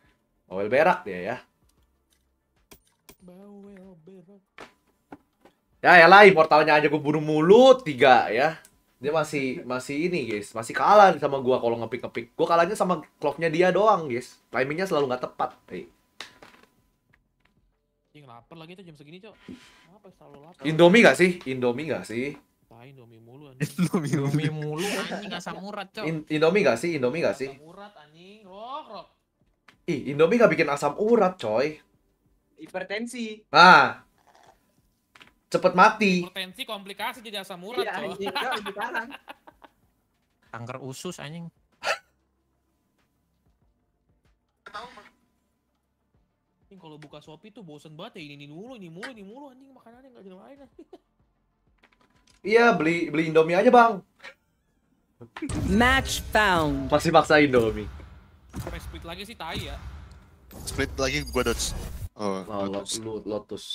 Bawel berak dia ya. Bawel berak. Ya ya lah, Immortalnya aja gue bunuh mulu tiga ya. Dia masih masih ini guys, masih kalah sama gua kalau ngepick ngepick. Gua kalahnya sama clocknya dia doang guys. Timingnya selalu nggak tepat. Hey. Anjing lapar lagi tuh jam segini, Cok. Kenapa selalu lapar? Indomie gak sih? Indomie gak sih? Tai Indomie mulu anjing. Indomie mulu anjing asam urat, Cok. In Indomie gak sih? Indomie gak sih? Asam urat anjing, rok rok. Ih, Indomie gak bikin asam urat, coy. Hipertensi. Nah. Cepet mati. Hipertensi komplikasi jadi asam urat, Iya, Cok. anjing, Cok, lebih parah. Kanker usus anjing. Anjing kalau buka Shopee tuh bosen banget ya, ini ini mulu, ini mulu, ini mulu anjing makanannya enggak jelas lain. Iya, beli beli Indomie aja, Bang. Match found. Masih maksa Indomie. Sampai split lagi sih tai ya. Split lagi gua dodge. Oh, Oh, Lotus. Lotus. Lotus.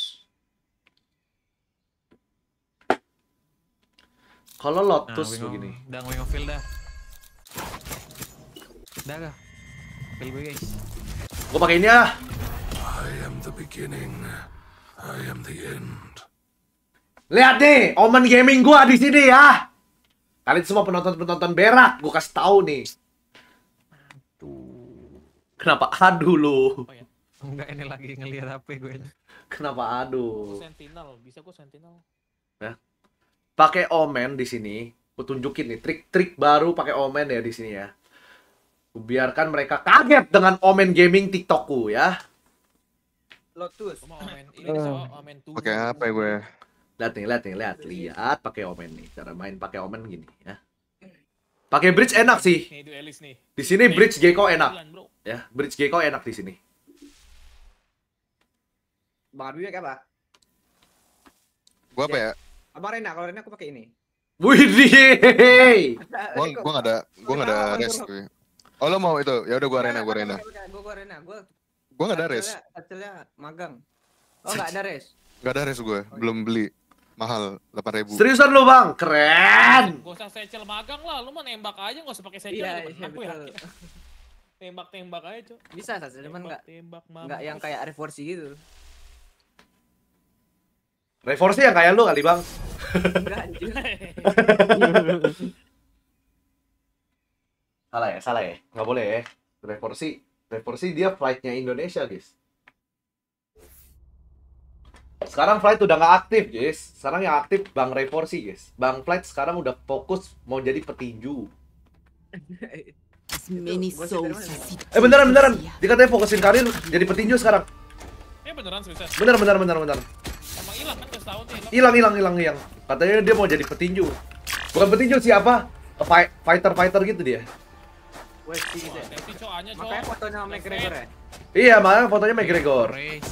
Kalau Lotus Nah, begini. Udah wing of field dah. Udah gak? Kill gue guys. Gua pakai ini ah. I am the beginning. I am the end. Lihat nih, Omen Gaming gua di sini ya. Kalian semua penonton-penonton berak, gua kasih tahu nih. Aduh. Kenapa aduh lu? Oh ya. Enggak, ini lagi ngelihat H P gue. Kenapa aduh? Sentinel, bisa gua Sentinel. Ya. Pakai Omen di sini. Gua tunjukin nih trik-trik baru pakai Omen ya di sini ya. Gua biarkan mereka kaget dengan Omen Gaming TikTokku ya. Lotus. Cuma Omen ini bisa Omen tuh. Pakai apa ya gue? Lihat nih, lihat nih, lihat, lihat pakai Omen nih. Cara main pakai Omen gini ya. Pakai bridge enak sih. Nih duelis nih. Di sini bridge Gecko enak. Jalan, bro. Ya, bridge Gecko enak di sini. Bang Abi pakai apa? Gua apa ya? Abang Rena, kalau Rena aku pakai ini. Widih. Gua gua enggak ada gua enggak ada rest gue. Oh, lo mau itu? Ya udah gua Rena, gua Rena. Gua gua Rena, gua Gua enggak ada rest. hasilnya magang. Oh, enggak ada res. Enggak ada rest gue, belum beli. Mahal delapan ribu. Seriusan lu, Bang? Keren. Gak usah secel magang lah, lu mau nembak aja gak usah pakai secel. Iya, juga. iya, Aku betul. yakin. Tembak-tembak aja, Cok. Bisa hasil cuman enggak Tembak enggak yang kayak Reforsi gitu. Reforsi yang kayak lu kali, Bang. Enggak anjir. Salah ya, salah ya. Nggak boleh ya. Reforsi, Reforsi dia flight-nya Indonesia, guys. Sekarang flight udah nggak aktif, guys. Sekarang yang aktif Bang Reforsi, guys. Bang Flight sekarang udah fokus mau jadi petinju. Many souls. Eh beneran beneran. Dia katanya fokusin karir jadi petinju sekarang. Eh beneran serius. Bener bener bener bener. Emang hilang kan udah setahun nih. Hilang hilang hilang hilang. Katanya dia mau jadi petinju. Bukan petinju siapa? Fight, fighter fighter gitu dia. Wes gitu ya. Tapi coannya, Cok. Makanya fotonya sama McGregor ya. Iya, makanya fotonya McGregor.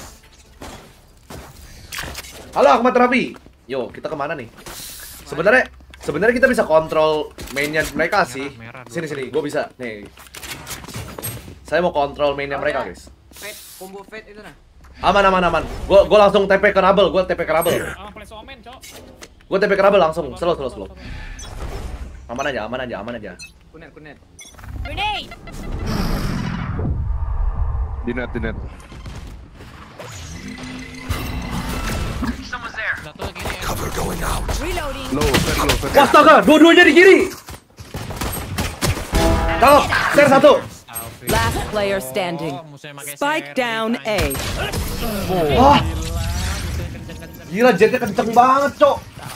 Halo Ahmad Rabi. Yo, kita kemana nih? Sebenarnya sebenarnya kita bisa kontrol mainnya mereka sih. Sini sini, gue bisa. Nih. Saya mau kontrol mainnya mereka, guys. Fate, combo Fate itu nah. Aman aman aman. Gue gue langsung T P ke Rabel, gue T P ke Rabel. Ah, flash omen, Cok. Gue T P ke Rabel langsung. Slow slow slow. Aman aja, aman aja, aman aja. Kunet kunet. Grenade! Dinet, dinet. Cover going out. Reloading. Low, very low, very low. Wastaga, dua-duanya di kiri. Cakep, share satu. Last player standing. Spike down A. Wah. Gila, jetnya kenceng banget, Cok.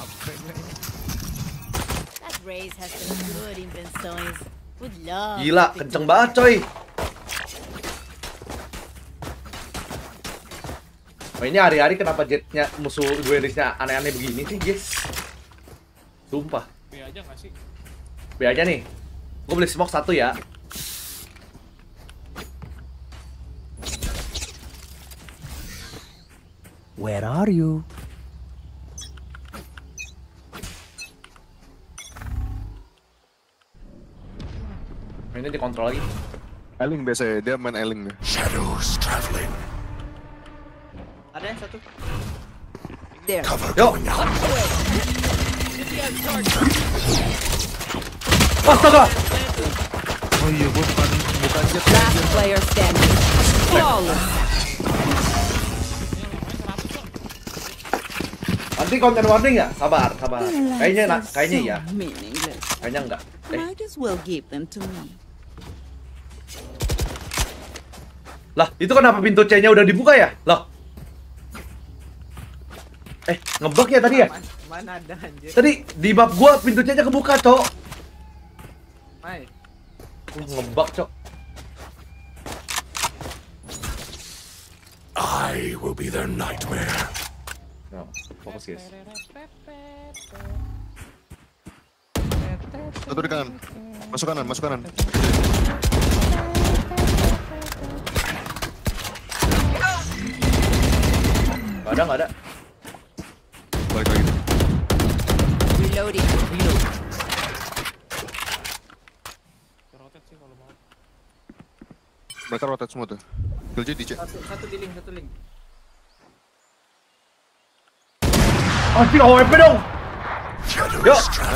That Raze has some good invenções. Would love. Gila, kenceng banget, coy. Oh, ini hari-hari kenapa jetnya musuh duelisnya aneh-aneh begini sih, guys? Sumpah. B aja nggak sih? B aja nih. Gue beli smoke satu ya. Where are you? Ini dikontrol lagi. Eling biasa ya, dia main Eling nih. Shadows traveling. Ada yang satu. There. Cover Yo. going out. Astaga. Oh iya, gua bukan bukan jet. Last player standing. Flawless. Mantap Nanti konten warning nggak? Sabar, sabar. Kayaknya, nak, kayaknya ya. Meaningless. Kayaknya enggak. Eh, Might as well give them to me. lah itu kenapa pintu C-nya udah dibuka ya? Loh. Eh, ngebug ya tadi ya? Mana ada anjir. Tadi di map gua pintu C-nya kebuka, Cok. Hai. Uh, ngebug, Cok. I will be their nightmare. No, fokus guys. Satu di kanan. Masuk kanan, masuk kanan. Gak ada, gak ada. Balik lagi. Reloading. Reload. Rotate sih kalau mau. Mereka rotate semua tuh. Killjoy di C. Satu, satu di link, satu link. Anjing, O W P dong. Yuk.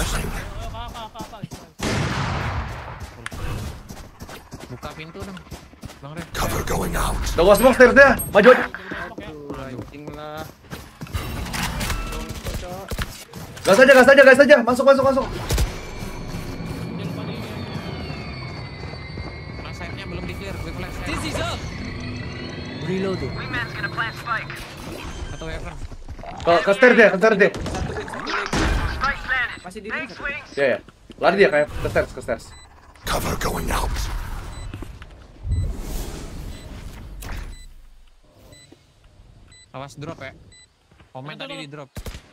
Buka pintu dong. Bang Red. Cover going out. Udah gua smoke stairs-nya. Maju aja. Anjing lah. Gas aja, gas aja, gas aja. Masuk, masuk, masuk. Sayapnya belum di clear, gue flash. This is up. Reloading. Wingman's gonna plant spike. Satu Evan. Ke, ke stairs dia, ke stairs dia. Spike planted. Masih di link. Eight swings. Ya, ya. Lari dia kayak ke stairs, ke stairs. Cover going out. Awas drop ya. Komen tadi di drop.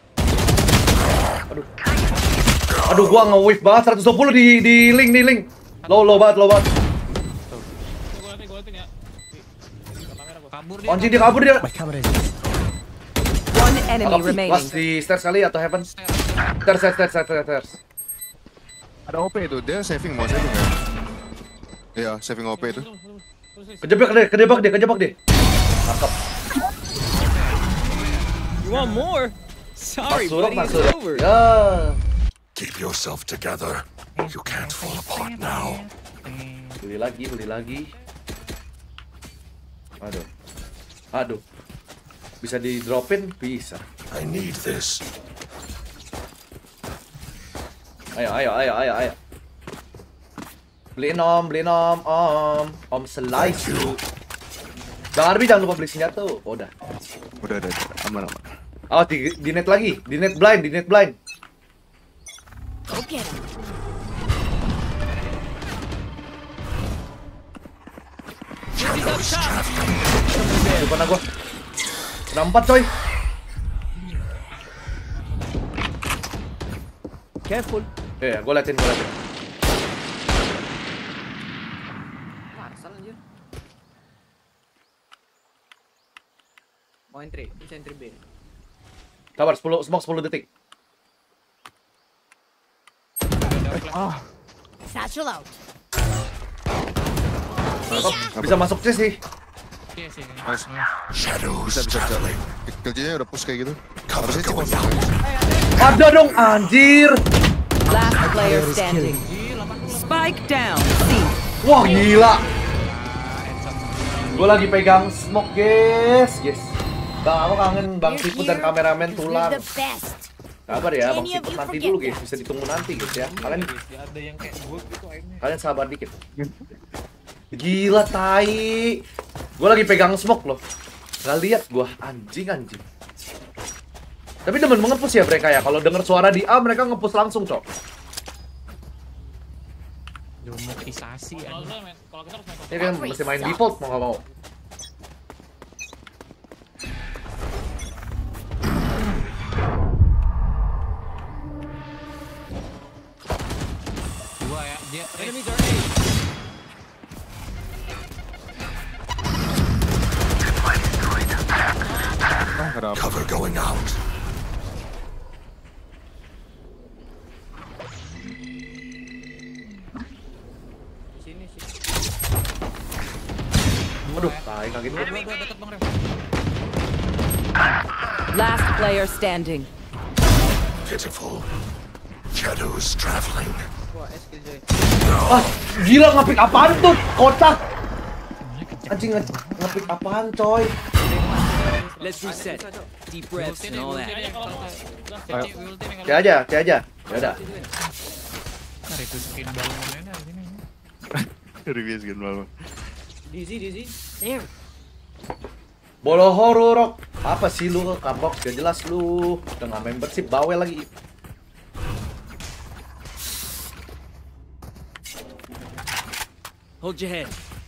Aduh. Aduh, gua nge-wave banget seratus dua puluh di di link, di link. Low, low banget, low banget. Gue liatin, gue liatin ya. Kabur dia. Anjing dia kabur dia. My camera is One enemy Pas remaining. di stairs kali atau heaven? Stairs, stairs, stairs, stairs, stairs. Ada O P itu, dia saving mau saving ya? Iya, saving O P itu. Kejebak deh, kejebak deh, kejebak deh. Tangkap. You want more? Sorry, Masuk, buddy, it's masuk. over. Ya. Keep yourself together. You can't fall apart now. Beli lagi, beli lagi. Aduh. Aduh. Bisa di dropin? Bisa. I need this. Ayo, ayo, ayo, ayo, ayo. Beliin om, beliin om, om. Om slice dulu. Bang Arbi jangan lupa beli senjata tuh. Oh, udah. Udah, udah, udah. Aman, aman. Oh, di, di net lagi. Di net blind, di net blind. Go get him. Aduh, mana gua? Kena empat, coy. Careful. Eh, gua liatin, gua liatin. Asal anjir. Mau entry, bisa entry B. Sabar, sepuluh, smoke sepuluh detik. Ah. Satchel out. Oh, bisa masuk C sih. Iya sih. Nice. Shadows Bisa, bisa, bisa. traveling. Killjoy-nya udah push kayak gitu. Cover Harusnya sih going masuk. out. Ada dong, anjir. Last player standing. Spike down. C. Wah, gila. Gua lagi pegang smoke, guys. Yes. Bang, aku kangen Bang We're Siput dan here kameramen because tulang. we're the best. Sabar ya, Bang Any of Siput you nanti forget dulu, guys. that. Bisa ditunggu nanti, guys ya. Kalian Ada yang kayak gue gitu aimnya. kalian sabar dikit. Gila, tai. Gua lagi pegang smoke loh. Gak lihat gua, anjing anjing. Tapi demen nge-push ya mereka ya. Kalau denger suara di A, mereka nge-push langsung, Cok. Demonetisasi ya. Kalau kita main, kalau kita harus main Ini kan mesti main default mau gak mau. Dua ya, dia Enemies are A. Cover going out. Sini sih. Aduh, tai kaget gua. dua dua deket Bang Rev. Last player standing. Pitiful. Shadows traveling. Wah, S Killjoy. Ah, gila ngepik apaan tuh? Kocak. Anjing nge- ngepik apaan, coy? Let's reset. Deep breaths and all that. C aja, C aja. Ya udah. Review skin balon ada sini. Review skin balon. Dizzy, Dizzy. There. Bolo hororok. Apa sih lu kapok? Gak jelas lu. Dengan membership bawel lagi. Hold your head.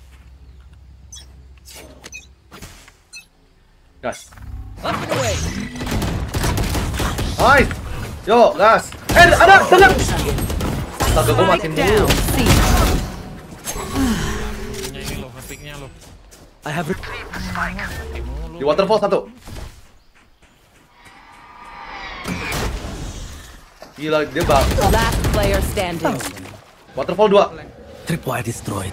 Gas. Up and away. Nice. Yo, gas. Eh, ada, tengah. Astaga, gua makin dulu. Ini lo, picknya lo. I have Di waterfall satu. Gila, dia bang. Last player standing. Waterfall dua. Tripwire destroyed.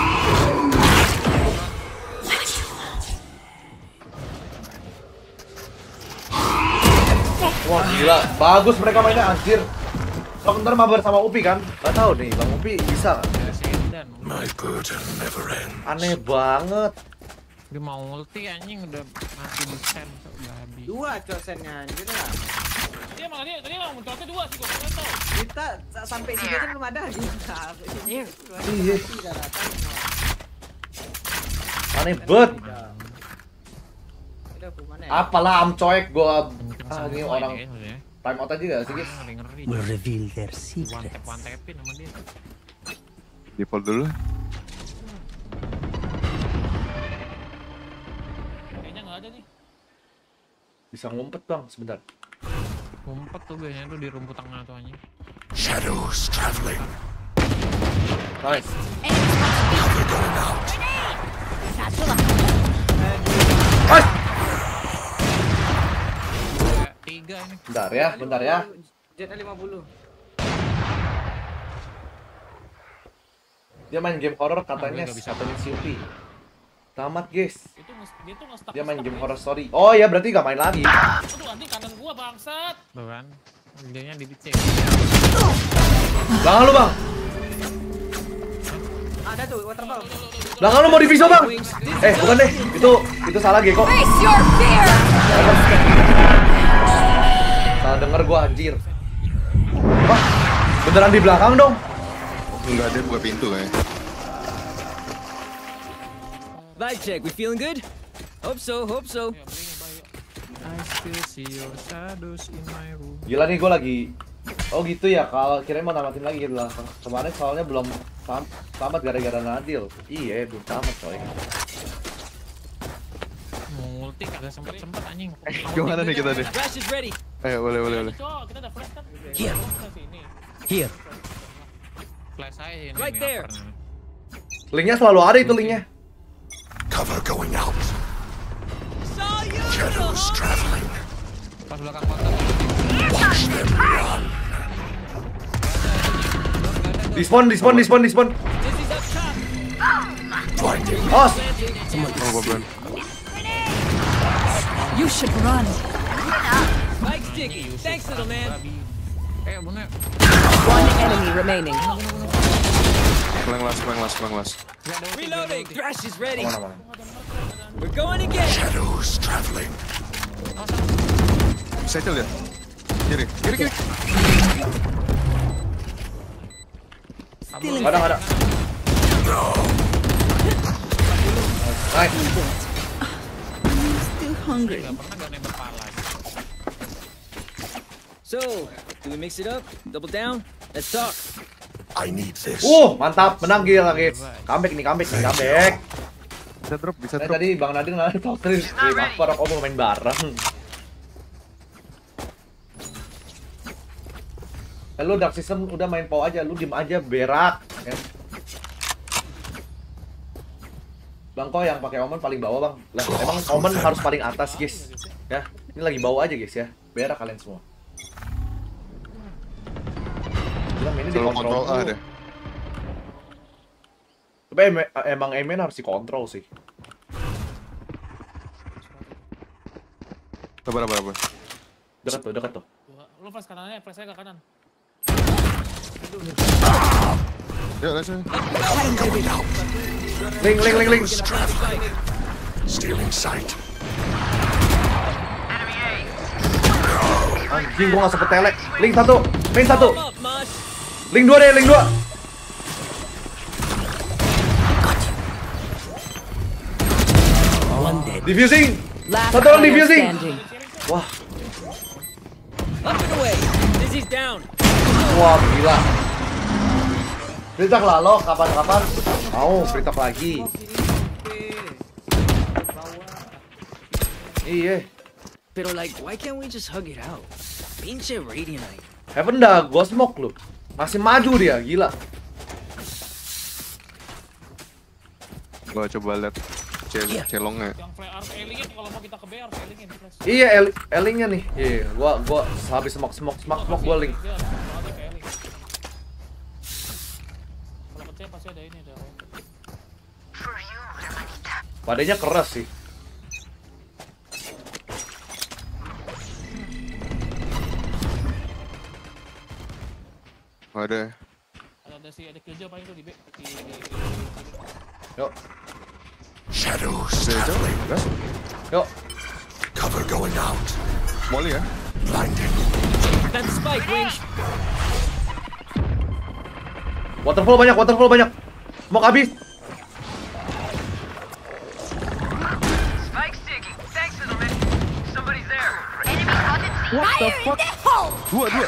Wah gila, bagus mereka mainnya anjir. Kalau ntar mabar sama Upi kan? Gak tau nih, Bang Upi bisa gak? My burden never ends. Aneh banget. Dia mau ulti anjing udah mati di sen udah habis. Dua cosennya anjir lah. Dia malah dia tadi mau mencoloknya dua sih gua enggak tahu. Kita sampai sini aja belum ada. Iya. Aneh banget. Apalah amcoek gua. Ah, ini orang time out aja gak sih guys? Will reveal their One secrets. tap one tapin sama dia. Default dulu. Kayaknya enggak ada nih. Bisa ngumpet bang, sebentar. Ngumpet tuh biasanya tuh di rumput tengah tuh anjing. Shadows traveling. Nice. Cover going out. Nice. Tiga ini. Bentar ya, bentar ya. Jetnya lima puluh. Dia main game horror katanya katanya si Upi. Tamat guys. Itu dia tuh nge-stuck. Dia main game horror story. Oh ya berarti gak main lagi. Aduh anjing kanan gua bangsat. Tuh kan. Dianya di cek. Belakang lu bang. Ada tuh waterfall. Belakang lu mau diviso bang. Eh bukan deh, itu itu salah Geko. Face your fear. Salah denger gua anjir. Wah, beneran di belakang dong. Enggak, dia buka pintu kayak. Vibe check. We feeling good? Hope so. Hope so. I still see your shadows in my room. Gila nih gua lagi. Oh gitu ya, kalau kirain mau namatin lagi gitu lah. Kemarin soalnya belum tam tamat gara-gara Nadil. Iya, belum tamat coy. Multi kagak sempet-sempet anjing. Gimana nih kita nih? Flash is ready. Ayo, boleh, boleh, boleh. Cok, kita ada flash kan? Here. Sini. Here. Flash aja ini. Right there. Linknya selalu ada itu linknya. Cover going out. Shadows traveling. Pas belakang kontak. Watch them run. Dispon, dispon, dispon, dispon. Blinding. Os. Oh, goblin. You should run. Mike sticky. Thanks, little man. Eh, bener. One enemy remaining. Pelang las, pelang las, pelang las. Reloading. Thrash is ready. Mana mana. We're going again. Shadows traveling. Settle dia. Kiri, kiri, kiri. Ada, ada. Nice. Still hungry. So, do we mix it up? Double down? Let's talk. I need this. Uh, mantap, menang gila guys. Comeback nih, comeback nih, comeback. Bisa drop, bisa Nah, drop. tadi Bang Nadine nanya top three. Wih, apa Rock mau main bareng. Eh, lu Dark System udah main P O W aja, lu diem aja berak. Ya. Bang Ko yang pakai Omen paling bawah bang. Lah, emang Omen harus paling atas guys. Ya, ini lagi bawah aja guys ya. Berak kalian semua. Gila, ini Selalu dikontrol kontrol A dulu. deh. Tapi em emang Emen harus dikontrol sih. Sabar, sabar, sabar. Dekat tuh, dekat tuh. Lu flash kanannya, flash saya ke kanan. Yuk, langsung. Link, link, link, link. Stealing sight. Anjing, gua nggak sempet telek. Link satu, main satu. Link dua deh, link dua. Diffusing. Satu orang diffusing. Wah. Wah, gila. Beritak lah lo, kapan-kapan mau beritak lagi. Iya. Pero like, why can't we just hug it out? Pinche Radianite. Heaven dah, gua smoke lu. Masih maju dia, gila. Gua coba lihat cel celongnya. Yang flare harus elingin kalau mau kita ke B harus elingin. Iya, el elingnya nih. Iya, gua gua habis smoke smoke smoke smoke gua link. Kalau percaya pasti ada ini ada. Padanya keras sih. Ada. Ada si ada Killjoy paling tuh di B. Di, di, di, Yuk. Shadows traveling. Yuk. Cover going out. Molly ya. Blinding. That's spike, Wings. Waterfall banyak, waterfall banyak. Smoke habis. Spike sticking. Thanks to the man. Somebody's there. Enemy spotted. What the fuck? Dua, dua.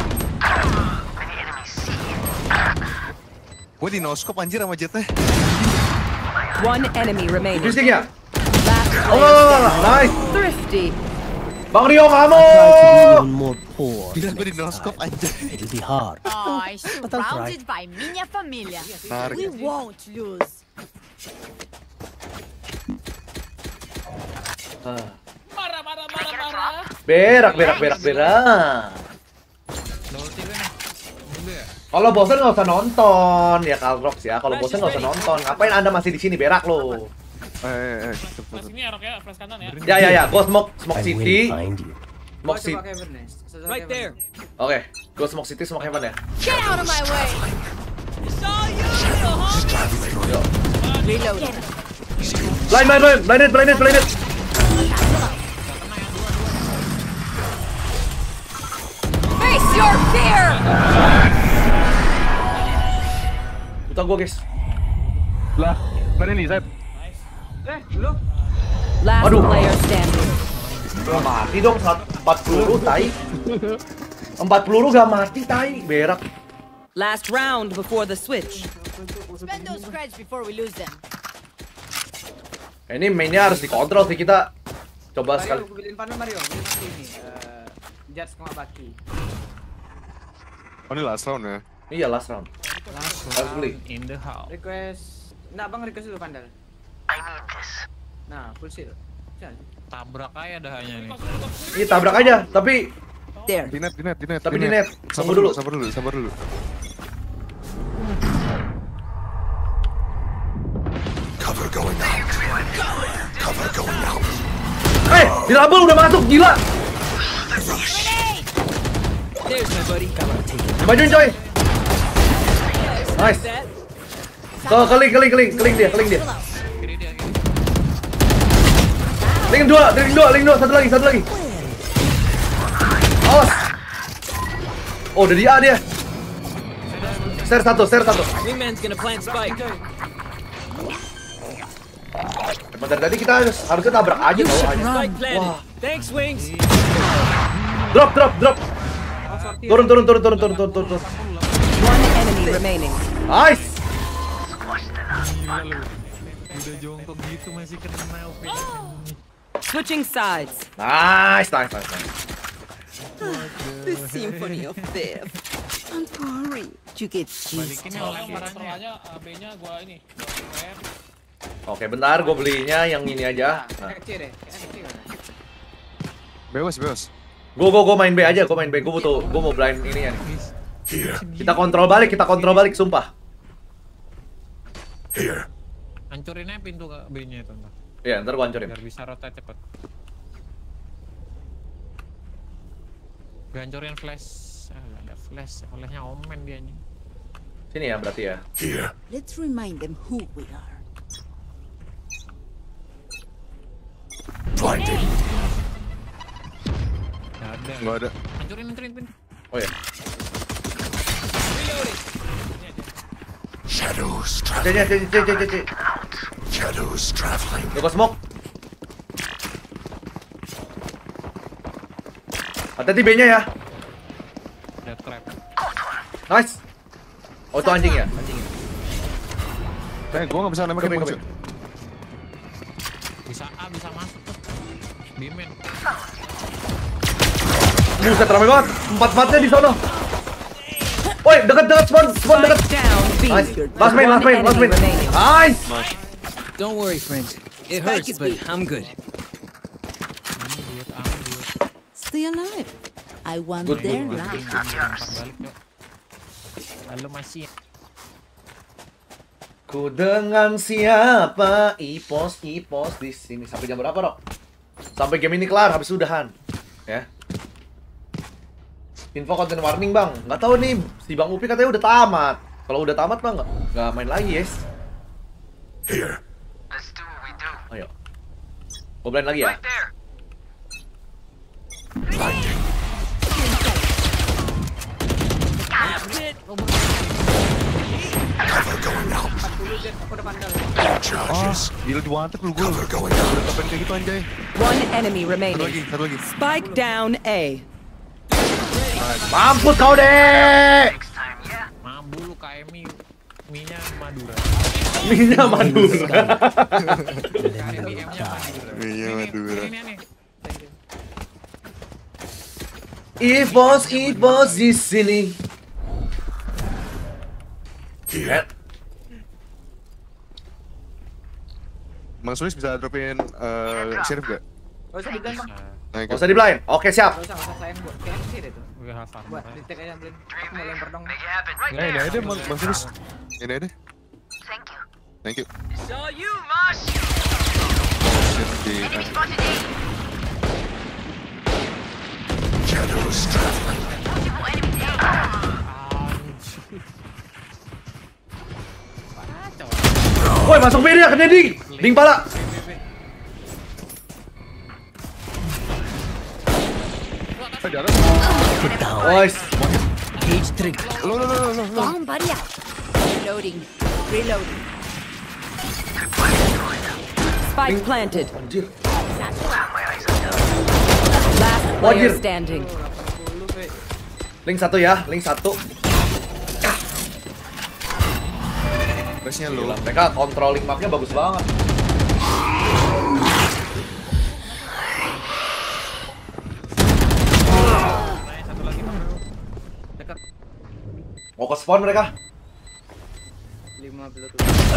Gue di no-scope anjir sama jetnya. One enemy remaining. Diffusing ya? Last Oh, player nice. Thrifty. Bang Rio kamu. Even more poor. Gila, gue di no-scope anjir. It'll be hard. Oh, But I'll try. surrounded by minha família. Tarik. We won't lose. Ah. Marah marah marah marah. Berak, berak, berak, berak. Kalau bosan nggak usah nonton ya Kalrox ya. Kalau bosan nggak usah nonton. Ngapain Anda masih di sini berak lo? Eh, eh, Flash ini arok ya, flash kanan ya. Ya ya ya, gua smoke smoke I city. will find you. Smoke city. Right there. Oke, gua smoke city, smoke heaven ya. Get out of my way. Yo. Reloading. Blind, blind, blind, blinded, blinded, blinded. Face your fear. Utang gua guys. Lah, mana nih, Zep? Eh, lu. Last Aduh. player standing. Gak mati dong, empat peluru, tai. empat peluru gak mati, tai. Berak. Last round before the switch. Spend those creds before we lose them. Ini mainnya harus dikontrol sih kita. Coba Mario, sekali. gue beliin panel Mario. Beliin pasti ini. Uh, Judge sama Baki. Oh, ini last round ya? Iya, last round. Last Harus beli. In the house. Request. Nah, bang request dulu pandal. I need this. Nah, full seal. Bisa. Tabrak aja dah hanya nih. Iya, tabrak aja, tapi There. Di net, di net, di net. Tapi di net. Sabar Tunggu dulu, dulu. sabar dulu, sabar dulu. Cover going out. Cover going out. Eh, di label udah masuk, gila. There's my buddy. Majuin coy. Nice. Tuh, keling, keling, keling, keling dia, keling dia. Link dua, link dua, link dua, satu lagi, satu lagi. Awas. Oh, udah di A dia. Share satu, share satu. Wingman's gonna plant spike. Bentar, tadi kita harus harusnya tabrak aja tau aja. Spike planted. Wah. Thanks, Wings. Drop, drop, drop. Turun, turun, turun, turun, turun, turun, turun. One enemy remaining. Nice. Udah jongkok gitu masih kena O P. Switching sides. Nice, nice, nice, nice. The symphony of death. I'm worried you get cheese. Kalau masalahnya B-nya gua ini. Gua F. Oke, bentar, gue belinya yang ini aja. Nah. Kecil deh. Kecil. Bebas, bebas. Gue gue gue main B aja, gue main B. Gue butuh, gue mau blind ini ya. Kita kontrol balik, kita kontrol balik, sumpah. Here. Hancurin aja pintu ke B-nya itu ntar. Iya, ntar gue hancurin. Biar bisa rotate cepet. Gue hancurin flash. Ah, gak ada flash. Flashnya omen dia nih. Sini ya, berarti ya. Here. Let's remind them who we are. Blinding. Gak ada. Nggak ada. Hancurin, hancurin, pin. Oh ya. Shadows C, C, traveling. C, C, C, C. Shadows traveling. Lu ke smoke. Hati-hati B-nya ya. Ada trap. Nice. Oh itu anjing ya? Anjing. Eh, gua nggak bisa nembak Coba, muncul. Bisa A, bisa masuk tuh. Bimen. Buset rame banget. Empat-empatnya di sono. Woi, dekat-dekat spawn, spawn dekat. Nice. Last main, last main, last main. Nice. Don't worry, friend. It hurts, but I'm good. Stay alive. I want Good, their good, good, life. Lalu masih. Ku dengan siapa? Ipos, ipos di sini. Sampai jam berapa, Dok? Sampai game ini kelar, habis udahan. Ya. Info konten warning, Bang. Nggak tahu nih, si Bang Upi katanya udah tamat. Kalau udah tamat, Bang, nggak nggak main lagi, yes. Here. Ayo. Gue blind lagi ya. Cover going out. Charges. Gila di wanted lu gua. Udah kapan kayak gitu anjay. One enemy Satu remaining. lagi, satu lagi. Spike down A. Mampus kau deh. Mambu lu K M I. Minya Madura. Minya Madura. K M I M-nya Madura. Minya Madura. Ini nih. Ipos, ipos di sini. Here. Bang Sulis bisa dropin uh, sheriff gak? Gak usah digan, Bang. Nah, Gak usah di blind. Oke, siap. Gak usah, gak usah sayang buat K M C deh tuh. Gue hafal. Buat di tag aja ambilin. Aku mau lempar dong. Nah, ini aja Bang Sulis. Ini aja. Thank you. Saw you, Mosh. Oh shit, di Enemy spotted A. Shadows traveling. Multiple enemies A. Woi, masuk B dia ke Ding. Ding pala. Boys. Cage trigger. Lo lo lo lo lo. Bomb buddy out. Reloading. Reloading. Spike planted. Anjir. Last player Anjir. standing. Link satu ya, link satu. Flashnya lo. Gila, mereka controlling mapnya bagus banget. Satu lagi Bang. Dekat. Mau ke spawn mereka? lima belas.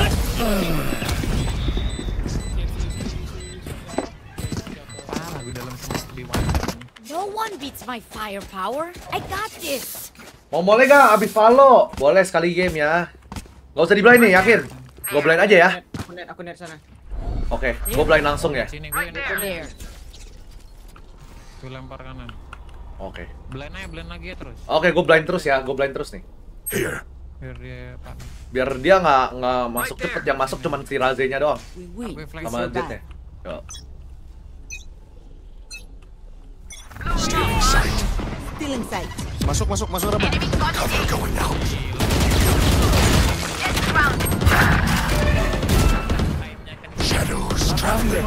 Parah gue dalam semua di mana. No one beats my firepower. I got this. Mau mulai gak? Abis follow. Boleh sekali game ya. Gak usah di blind nih, yakin? Gue blind aja ya. Aku net, aku net sana. Oke, gue blind langsung ya. Sini gue yang There. gue lempar kanan. Oke. Blind aja, blind lagi ya terus. Oke, gue blind terus ya. Gue blind terus nih. Here. Biar dia pak. Biar dia nggak nggak masuk cepet. Yang masuk cuman si Razenya doang. We win. Gue flash. Sama Jetnya. Yo. Stealing sight. Still in sight. Masuk masuk masuk Rama. Cover going out. Shadows traveling.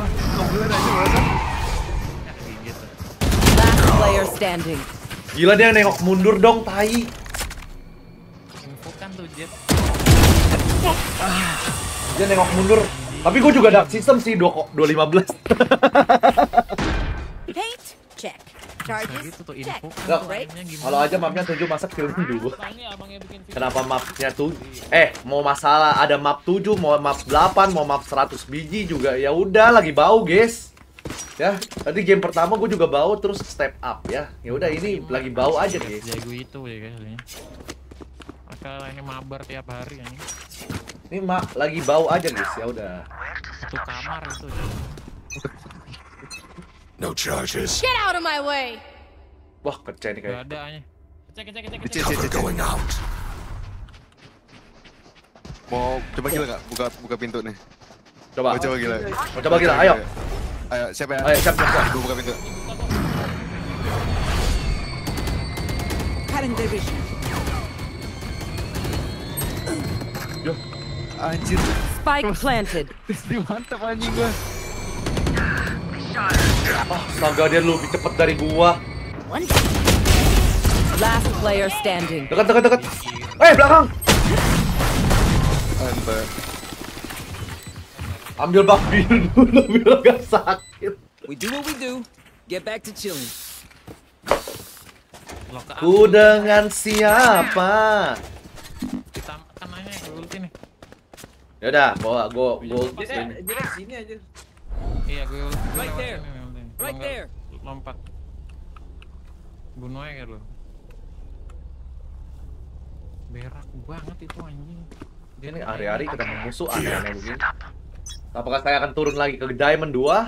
Last player standing. Gila dia nengok mundur dong, tai. Info kan tuh Jet. Dia nengok mundur. Tapi gue juga dark system sih dua lima belas. Paint. Check. Charges. Gitu tuh Check. info. Nggak, Mainnya gimana? kalau aja mapnya tujuh masa killnya dua. Soalnya abangnya bikin video. Kenapa mapnya tujuh? Eh, mau masalah ada map tujuh, mau map delapan, mau map seratus biji juga. Ya udah lagi bau, guys. Ya, tadi game pertama gue juga bau terus step up ya. Ya udah ini lagi bau aja, guys. Jago itu ya guys. Maka ini mabar tiap hari ini. Ini mak lagi bau aja, guys. Ya udah. Satu kamar itu. No charges. Get out of my way. Wah, kecil nih Gak kayak. ada aja. Cek, cek, cek, Cek, cek. cek, Cover cek. going out. Mau coba gila nggak? Buka buka pintu nih. Coba. Mau coba gila. Mau coba gila, ayo. Ayo, siapa ya? Ayo, siap, siap, siap. Gua buka pintu. Cutting their vision. Yo, anjir. Spike planted. Mantap anjing gua. Ah, astaga dia lebih cepet dari gua. Last player standing. Dekat, dekat, dekat. Eh, belakang. Anda. Ambil buff dulu biar gak sakit. We do what we do. Get back to chilling. Ku dengan siapa? Kita kan nanya ke ulti nih. Ya udah, bawa gua gua Dia dia di sini aja. Iya, gue ulti. Gue Right lewat there. sini nih, ulti. Kalau Right nggak, there. Lompat. Bunuh aja lu. Berak banget itu anjing. Dia Ini hari-hari ketemu musuh aneh-aneh begini. Apakah saya akan turun lagi ke Diamond dua?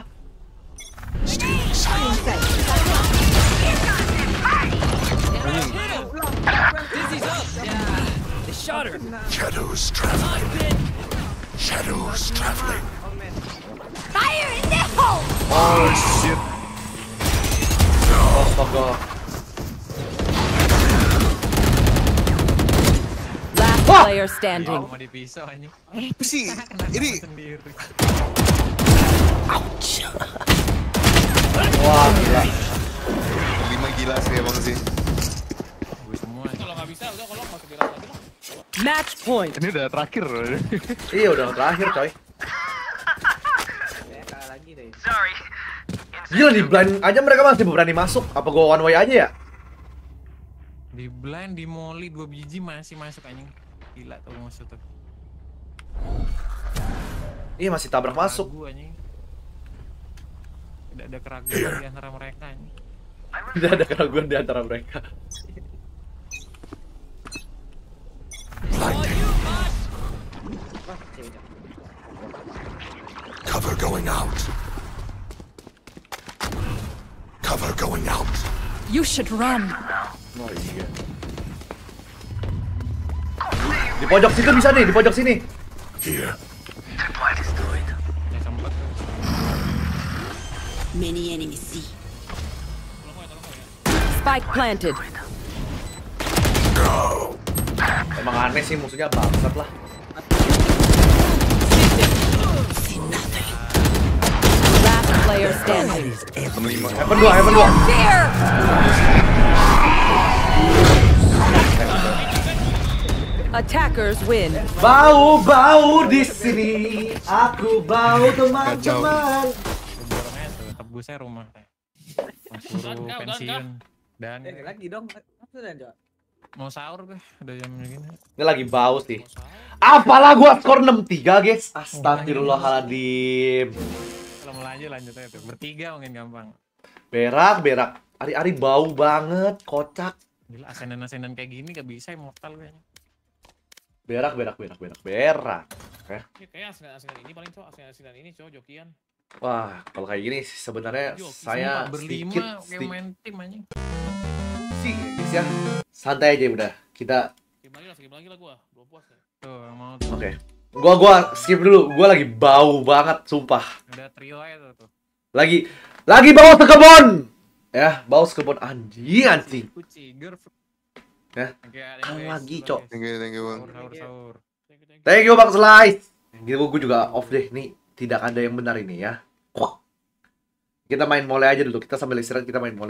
Shadows traveling. Shadows traveling. Fire in the hole! Oh shit. Astaga. Last player standing. mau dipisah anjing. Apa sih? Ini Sendiri. Wah, gila. lima gila sih emang sih. Gue semua. Kalau nggak bisa udah kalau masuk dirat lagi lah. Match point. Ini udah terakhir. Iya, udah terakhir, coy. Ya kalah lagi deh. Sorry. Gila, di blind aja mereka masih berani masuk. Apa gua one way aja ya? Di blind, di molly dua biji masih masuk anjing. Gila tuh maksud tuh. Iya, masih tabrak masuk. Ragu anjing. Tidak ada keraguan di antara mereka anjing. Tidak ada keraguan di antara mereka. Cover going out. Cover going out. You should run. Oh iya. Di pojok situ bisa nih, di pojok sini. Here. Ya sempet tuh. Many enemies see. Spike planted. Emang aneh sih musuhnya, bangsat lah. Last player standing. Heaven lima. Heaven dua, Heaven dua. Attackers win. Bau-bau di sini. Aku bau teman-teman. Borongnya tuh tebusnya rumah kayak. Suruh pensiun. Dan Eh lagi dong. Apa dan Jo? mau sahur gue, udah jam segini. Ini lagi bau sih. Apalah gua skor enam tiga, guys. Astagfirullahaladzim. Kalau mau lanjut lanjut aja tuh. Bertiga mungkin gampang. Berak, berak. Ari-ari bau banget, kocak. Gila, asenan-asenan kayak gini gak bisa immortal kayaknya. Berak, berak, berak, berak, berak. Oke. Ini kayak asinan-asinan ini paling cowok, asinan-asinan ini cowok jokian. Wah, kalau kayak gini sebenarnya saya berlima sedikit, kayak sedikit main tim anjing. sih, guys ya. Santai aja udah. Kita Skip lagi lah, skip lagi lah gua. Belum puas ya. Tuh, mau oke. Okay. Gua gua skip dulu. Gua lagi bau banget, sumpah. udah trio aja tuh. tuh. Lagi lagi bau sekebon. Ya, bau sekebon anjing anjing. Kuci, girl. Ya. Kayak Lagi, Cok. Thank you, thank you, Bang. Sahur, sahur. Thank you Bang Slice. Gitu gua juga off deh nih. Tidak ada yang benar ini ya. Kita main mole aja dulu. Kita sambil istirahat kita main mole.